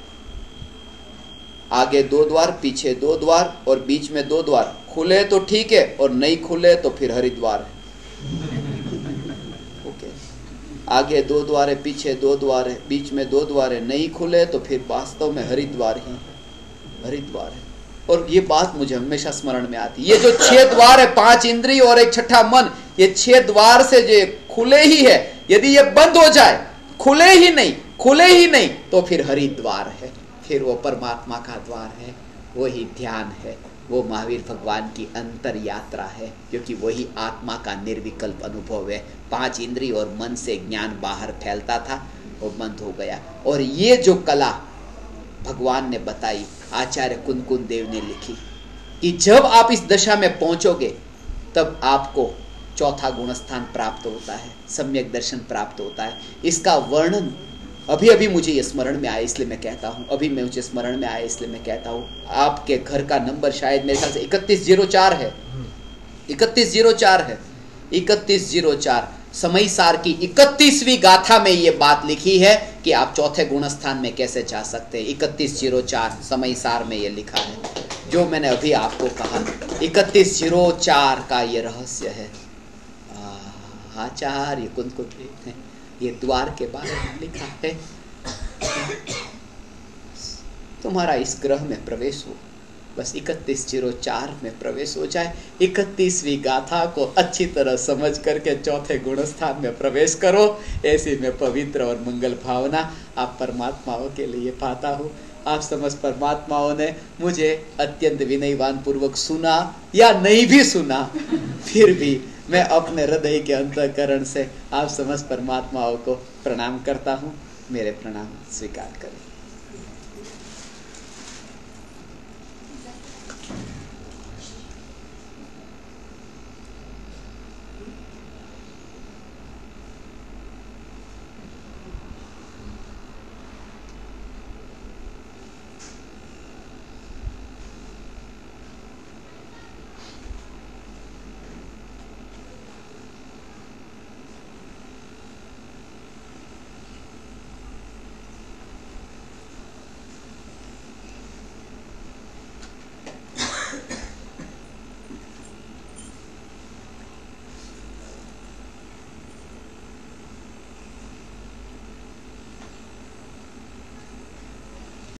आगे दो द्वार, पीछे दो द्वार और बीच में दो द्वार, खुले तो ठीक है, और नहीं खुले तो फिर हरिद्वार है। ओके, आगे दो द्वार है, पीछे दो द्वार है, बीच में दो द्वार है, नहीं खुले तो फिर वास्तव में हरिद्वार ही हरिद्वार है। और ये बात मुझे हमेशा स्मरण में आती, ये जो छह द्वार है, पांच इंद्रिय और एक छठा मन, ये छह द्वार से जो खुले ही है, यदि ये बंद हो जाए, खुले ही नहीं, खुले ही नहीं, तो फिर हरिद्वार है, फिर वो परमात्मा का द्वार है, वही ध्यान है, वो महावीर भगवान की अंतर यात्रा है, क्योंकि वही आत्मा का निर्विकल्प अनुभव है। पांच इंद्रिय और मन से ज्ञान बाहर फैलता था, वो बंद हो गया। और ये जो कला भगवान ने बताई, आचार्य कुंदकुंद देव ने लिखी, कि जब आप इस दशा में पहुंचोगे तब आपको चौथा गुणस्थान प्राप्त होता है, सम्यक दर्शन प्राप्त होता है। इसका वर्णन अभी अभी मुझे ये स्मरण में आया, इसलिए मैं कहता हूँ, अभी मैं मुझे स्मरण में आया इसलिए मैं कहता हूँ। आपके घर का नंबर शायद मेरे ख्याल से इकतीस जीरो चार है, इकतीस जीरो चार है, इकतीस जीरो चार समय सार की इकतीसवीं गाथा में ये बात लिखी है कि आप चौथे गुणस्थान में कैसे जा सकते हैं। इकतीस जीरो चार समय सार में ये लिखा है, जो मैंने अभी आपको कहा, इकतीस जीरो चार का ये रहस्य है। आचार्य कुंदकुंद देव ने ये द्वार के बारे में लिखा है। तुम्हारा इस ग्रह में प्रवेश हो, बस इकतीस जीरो चार में प्रवेश हो जाए, इकतीसवीं गाथा को अच्छी तरह समझ करके चौथे गुणस्थान में प्रवेश करो। ऐसी में पवित्र और मंगल भावना आप परमात्माओं के लिए पाता हूँ। आप समस्त परमात्माओं ने मुझे अत्यंत विनयवान पूर्वक सुना या नहीं भी सुना, फिर भी मैं अपने हृदय के अंतःकरण से आप समस्त परमात्माओं को प्रणाम करता हूँ। मेरे प्रणाम स्वीकार करें।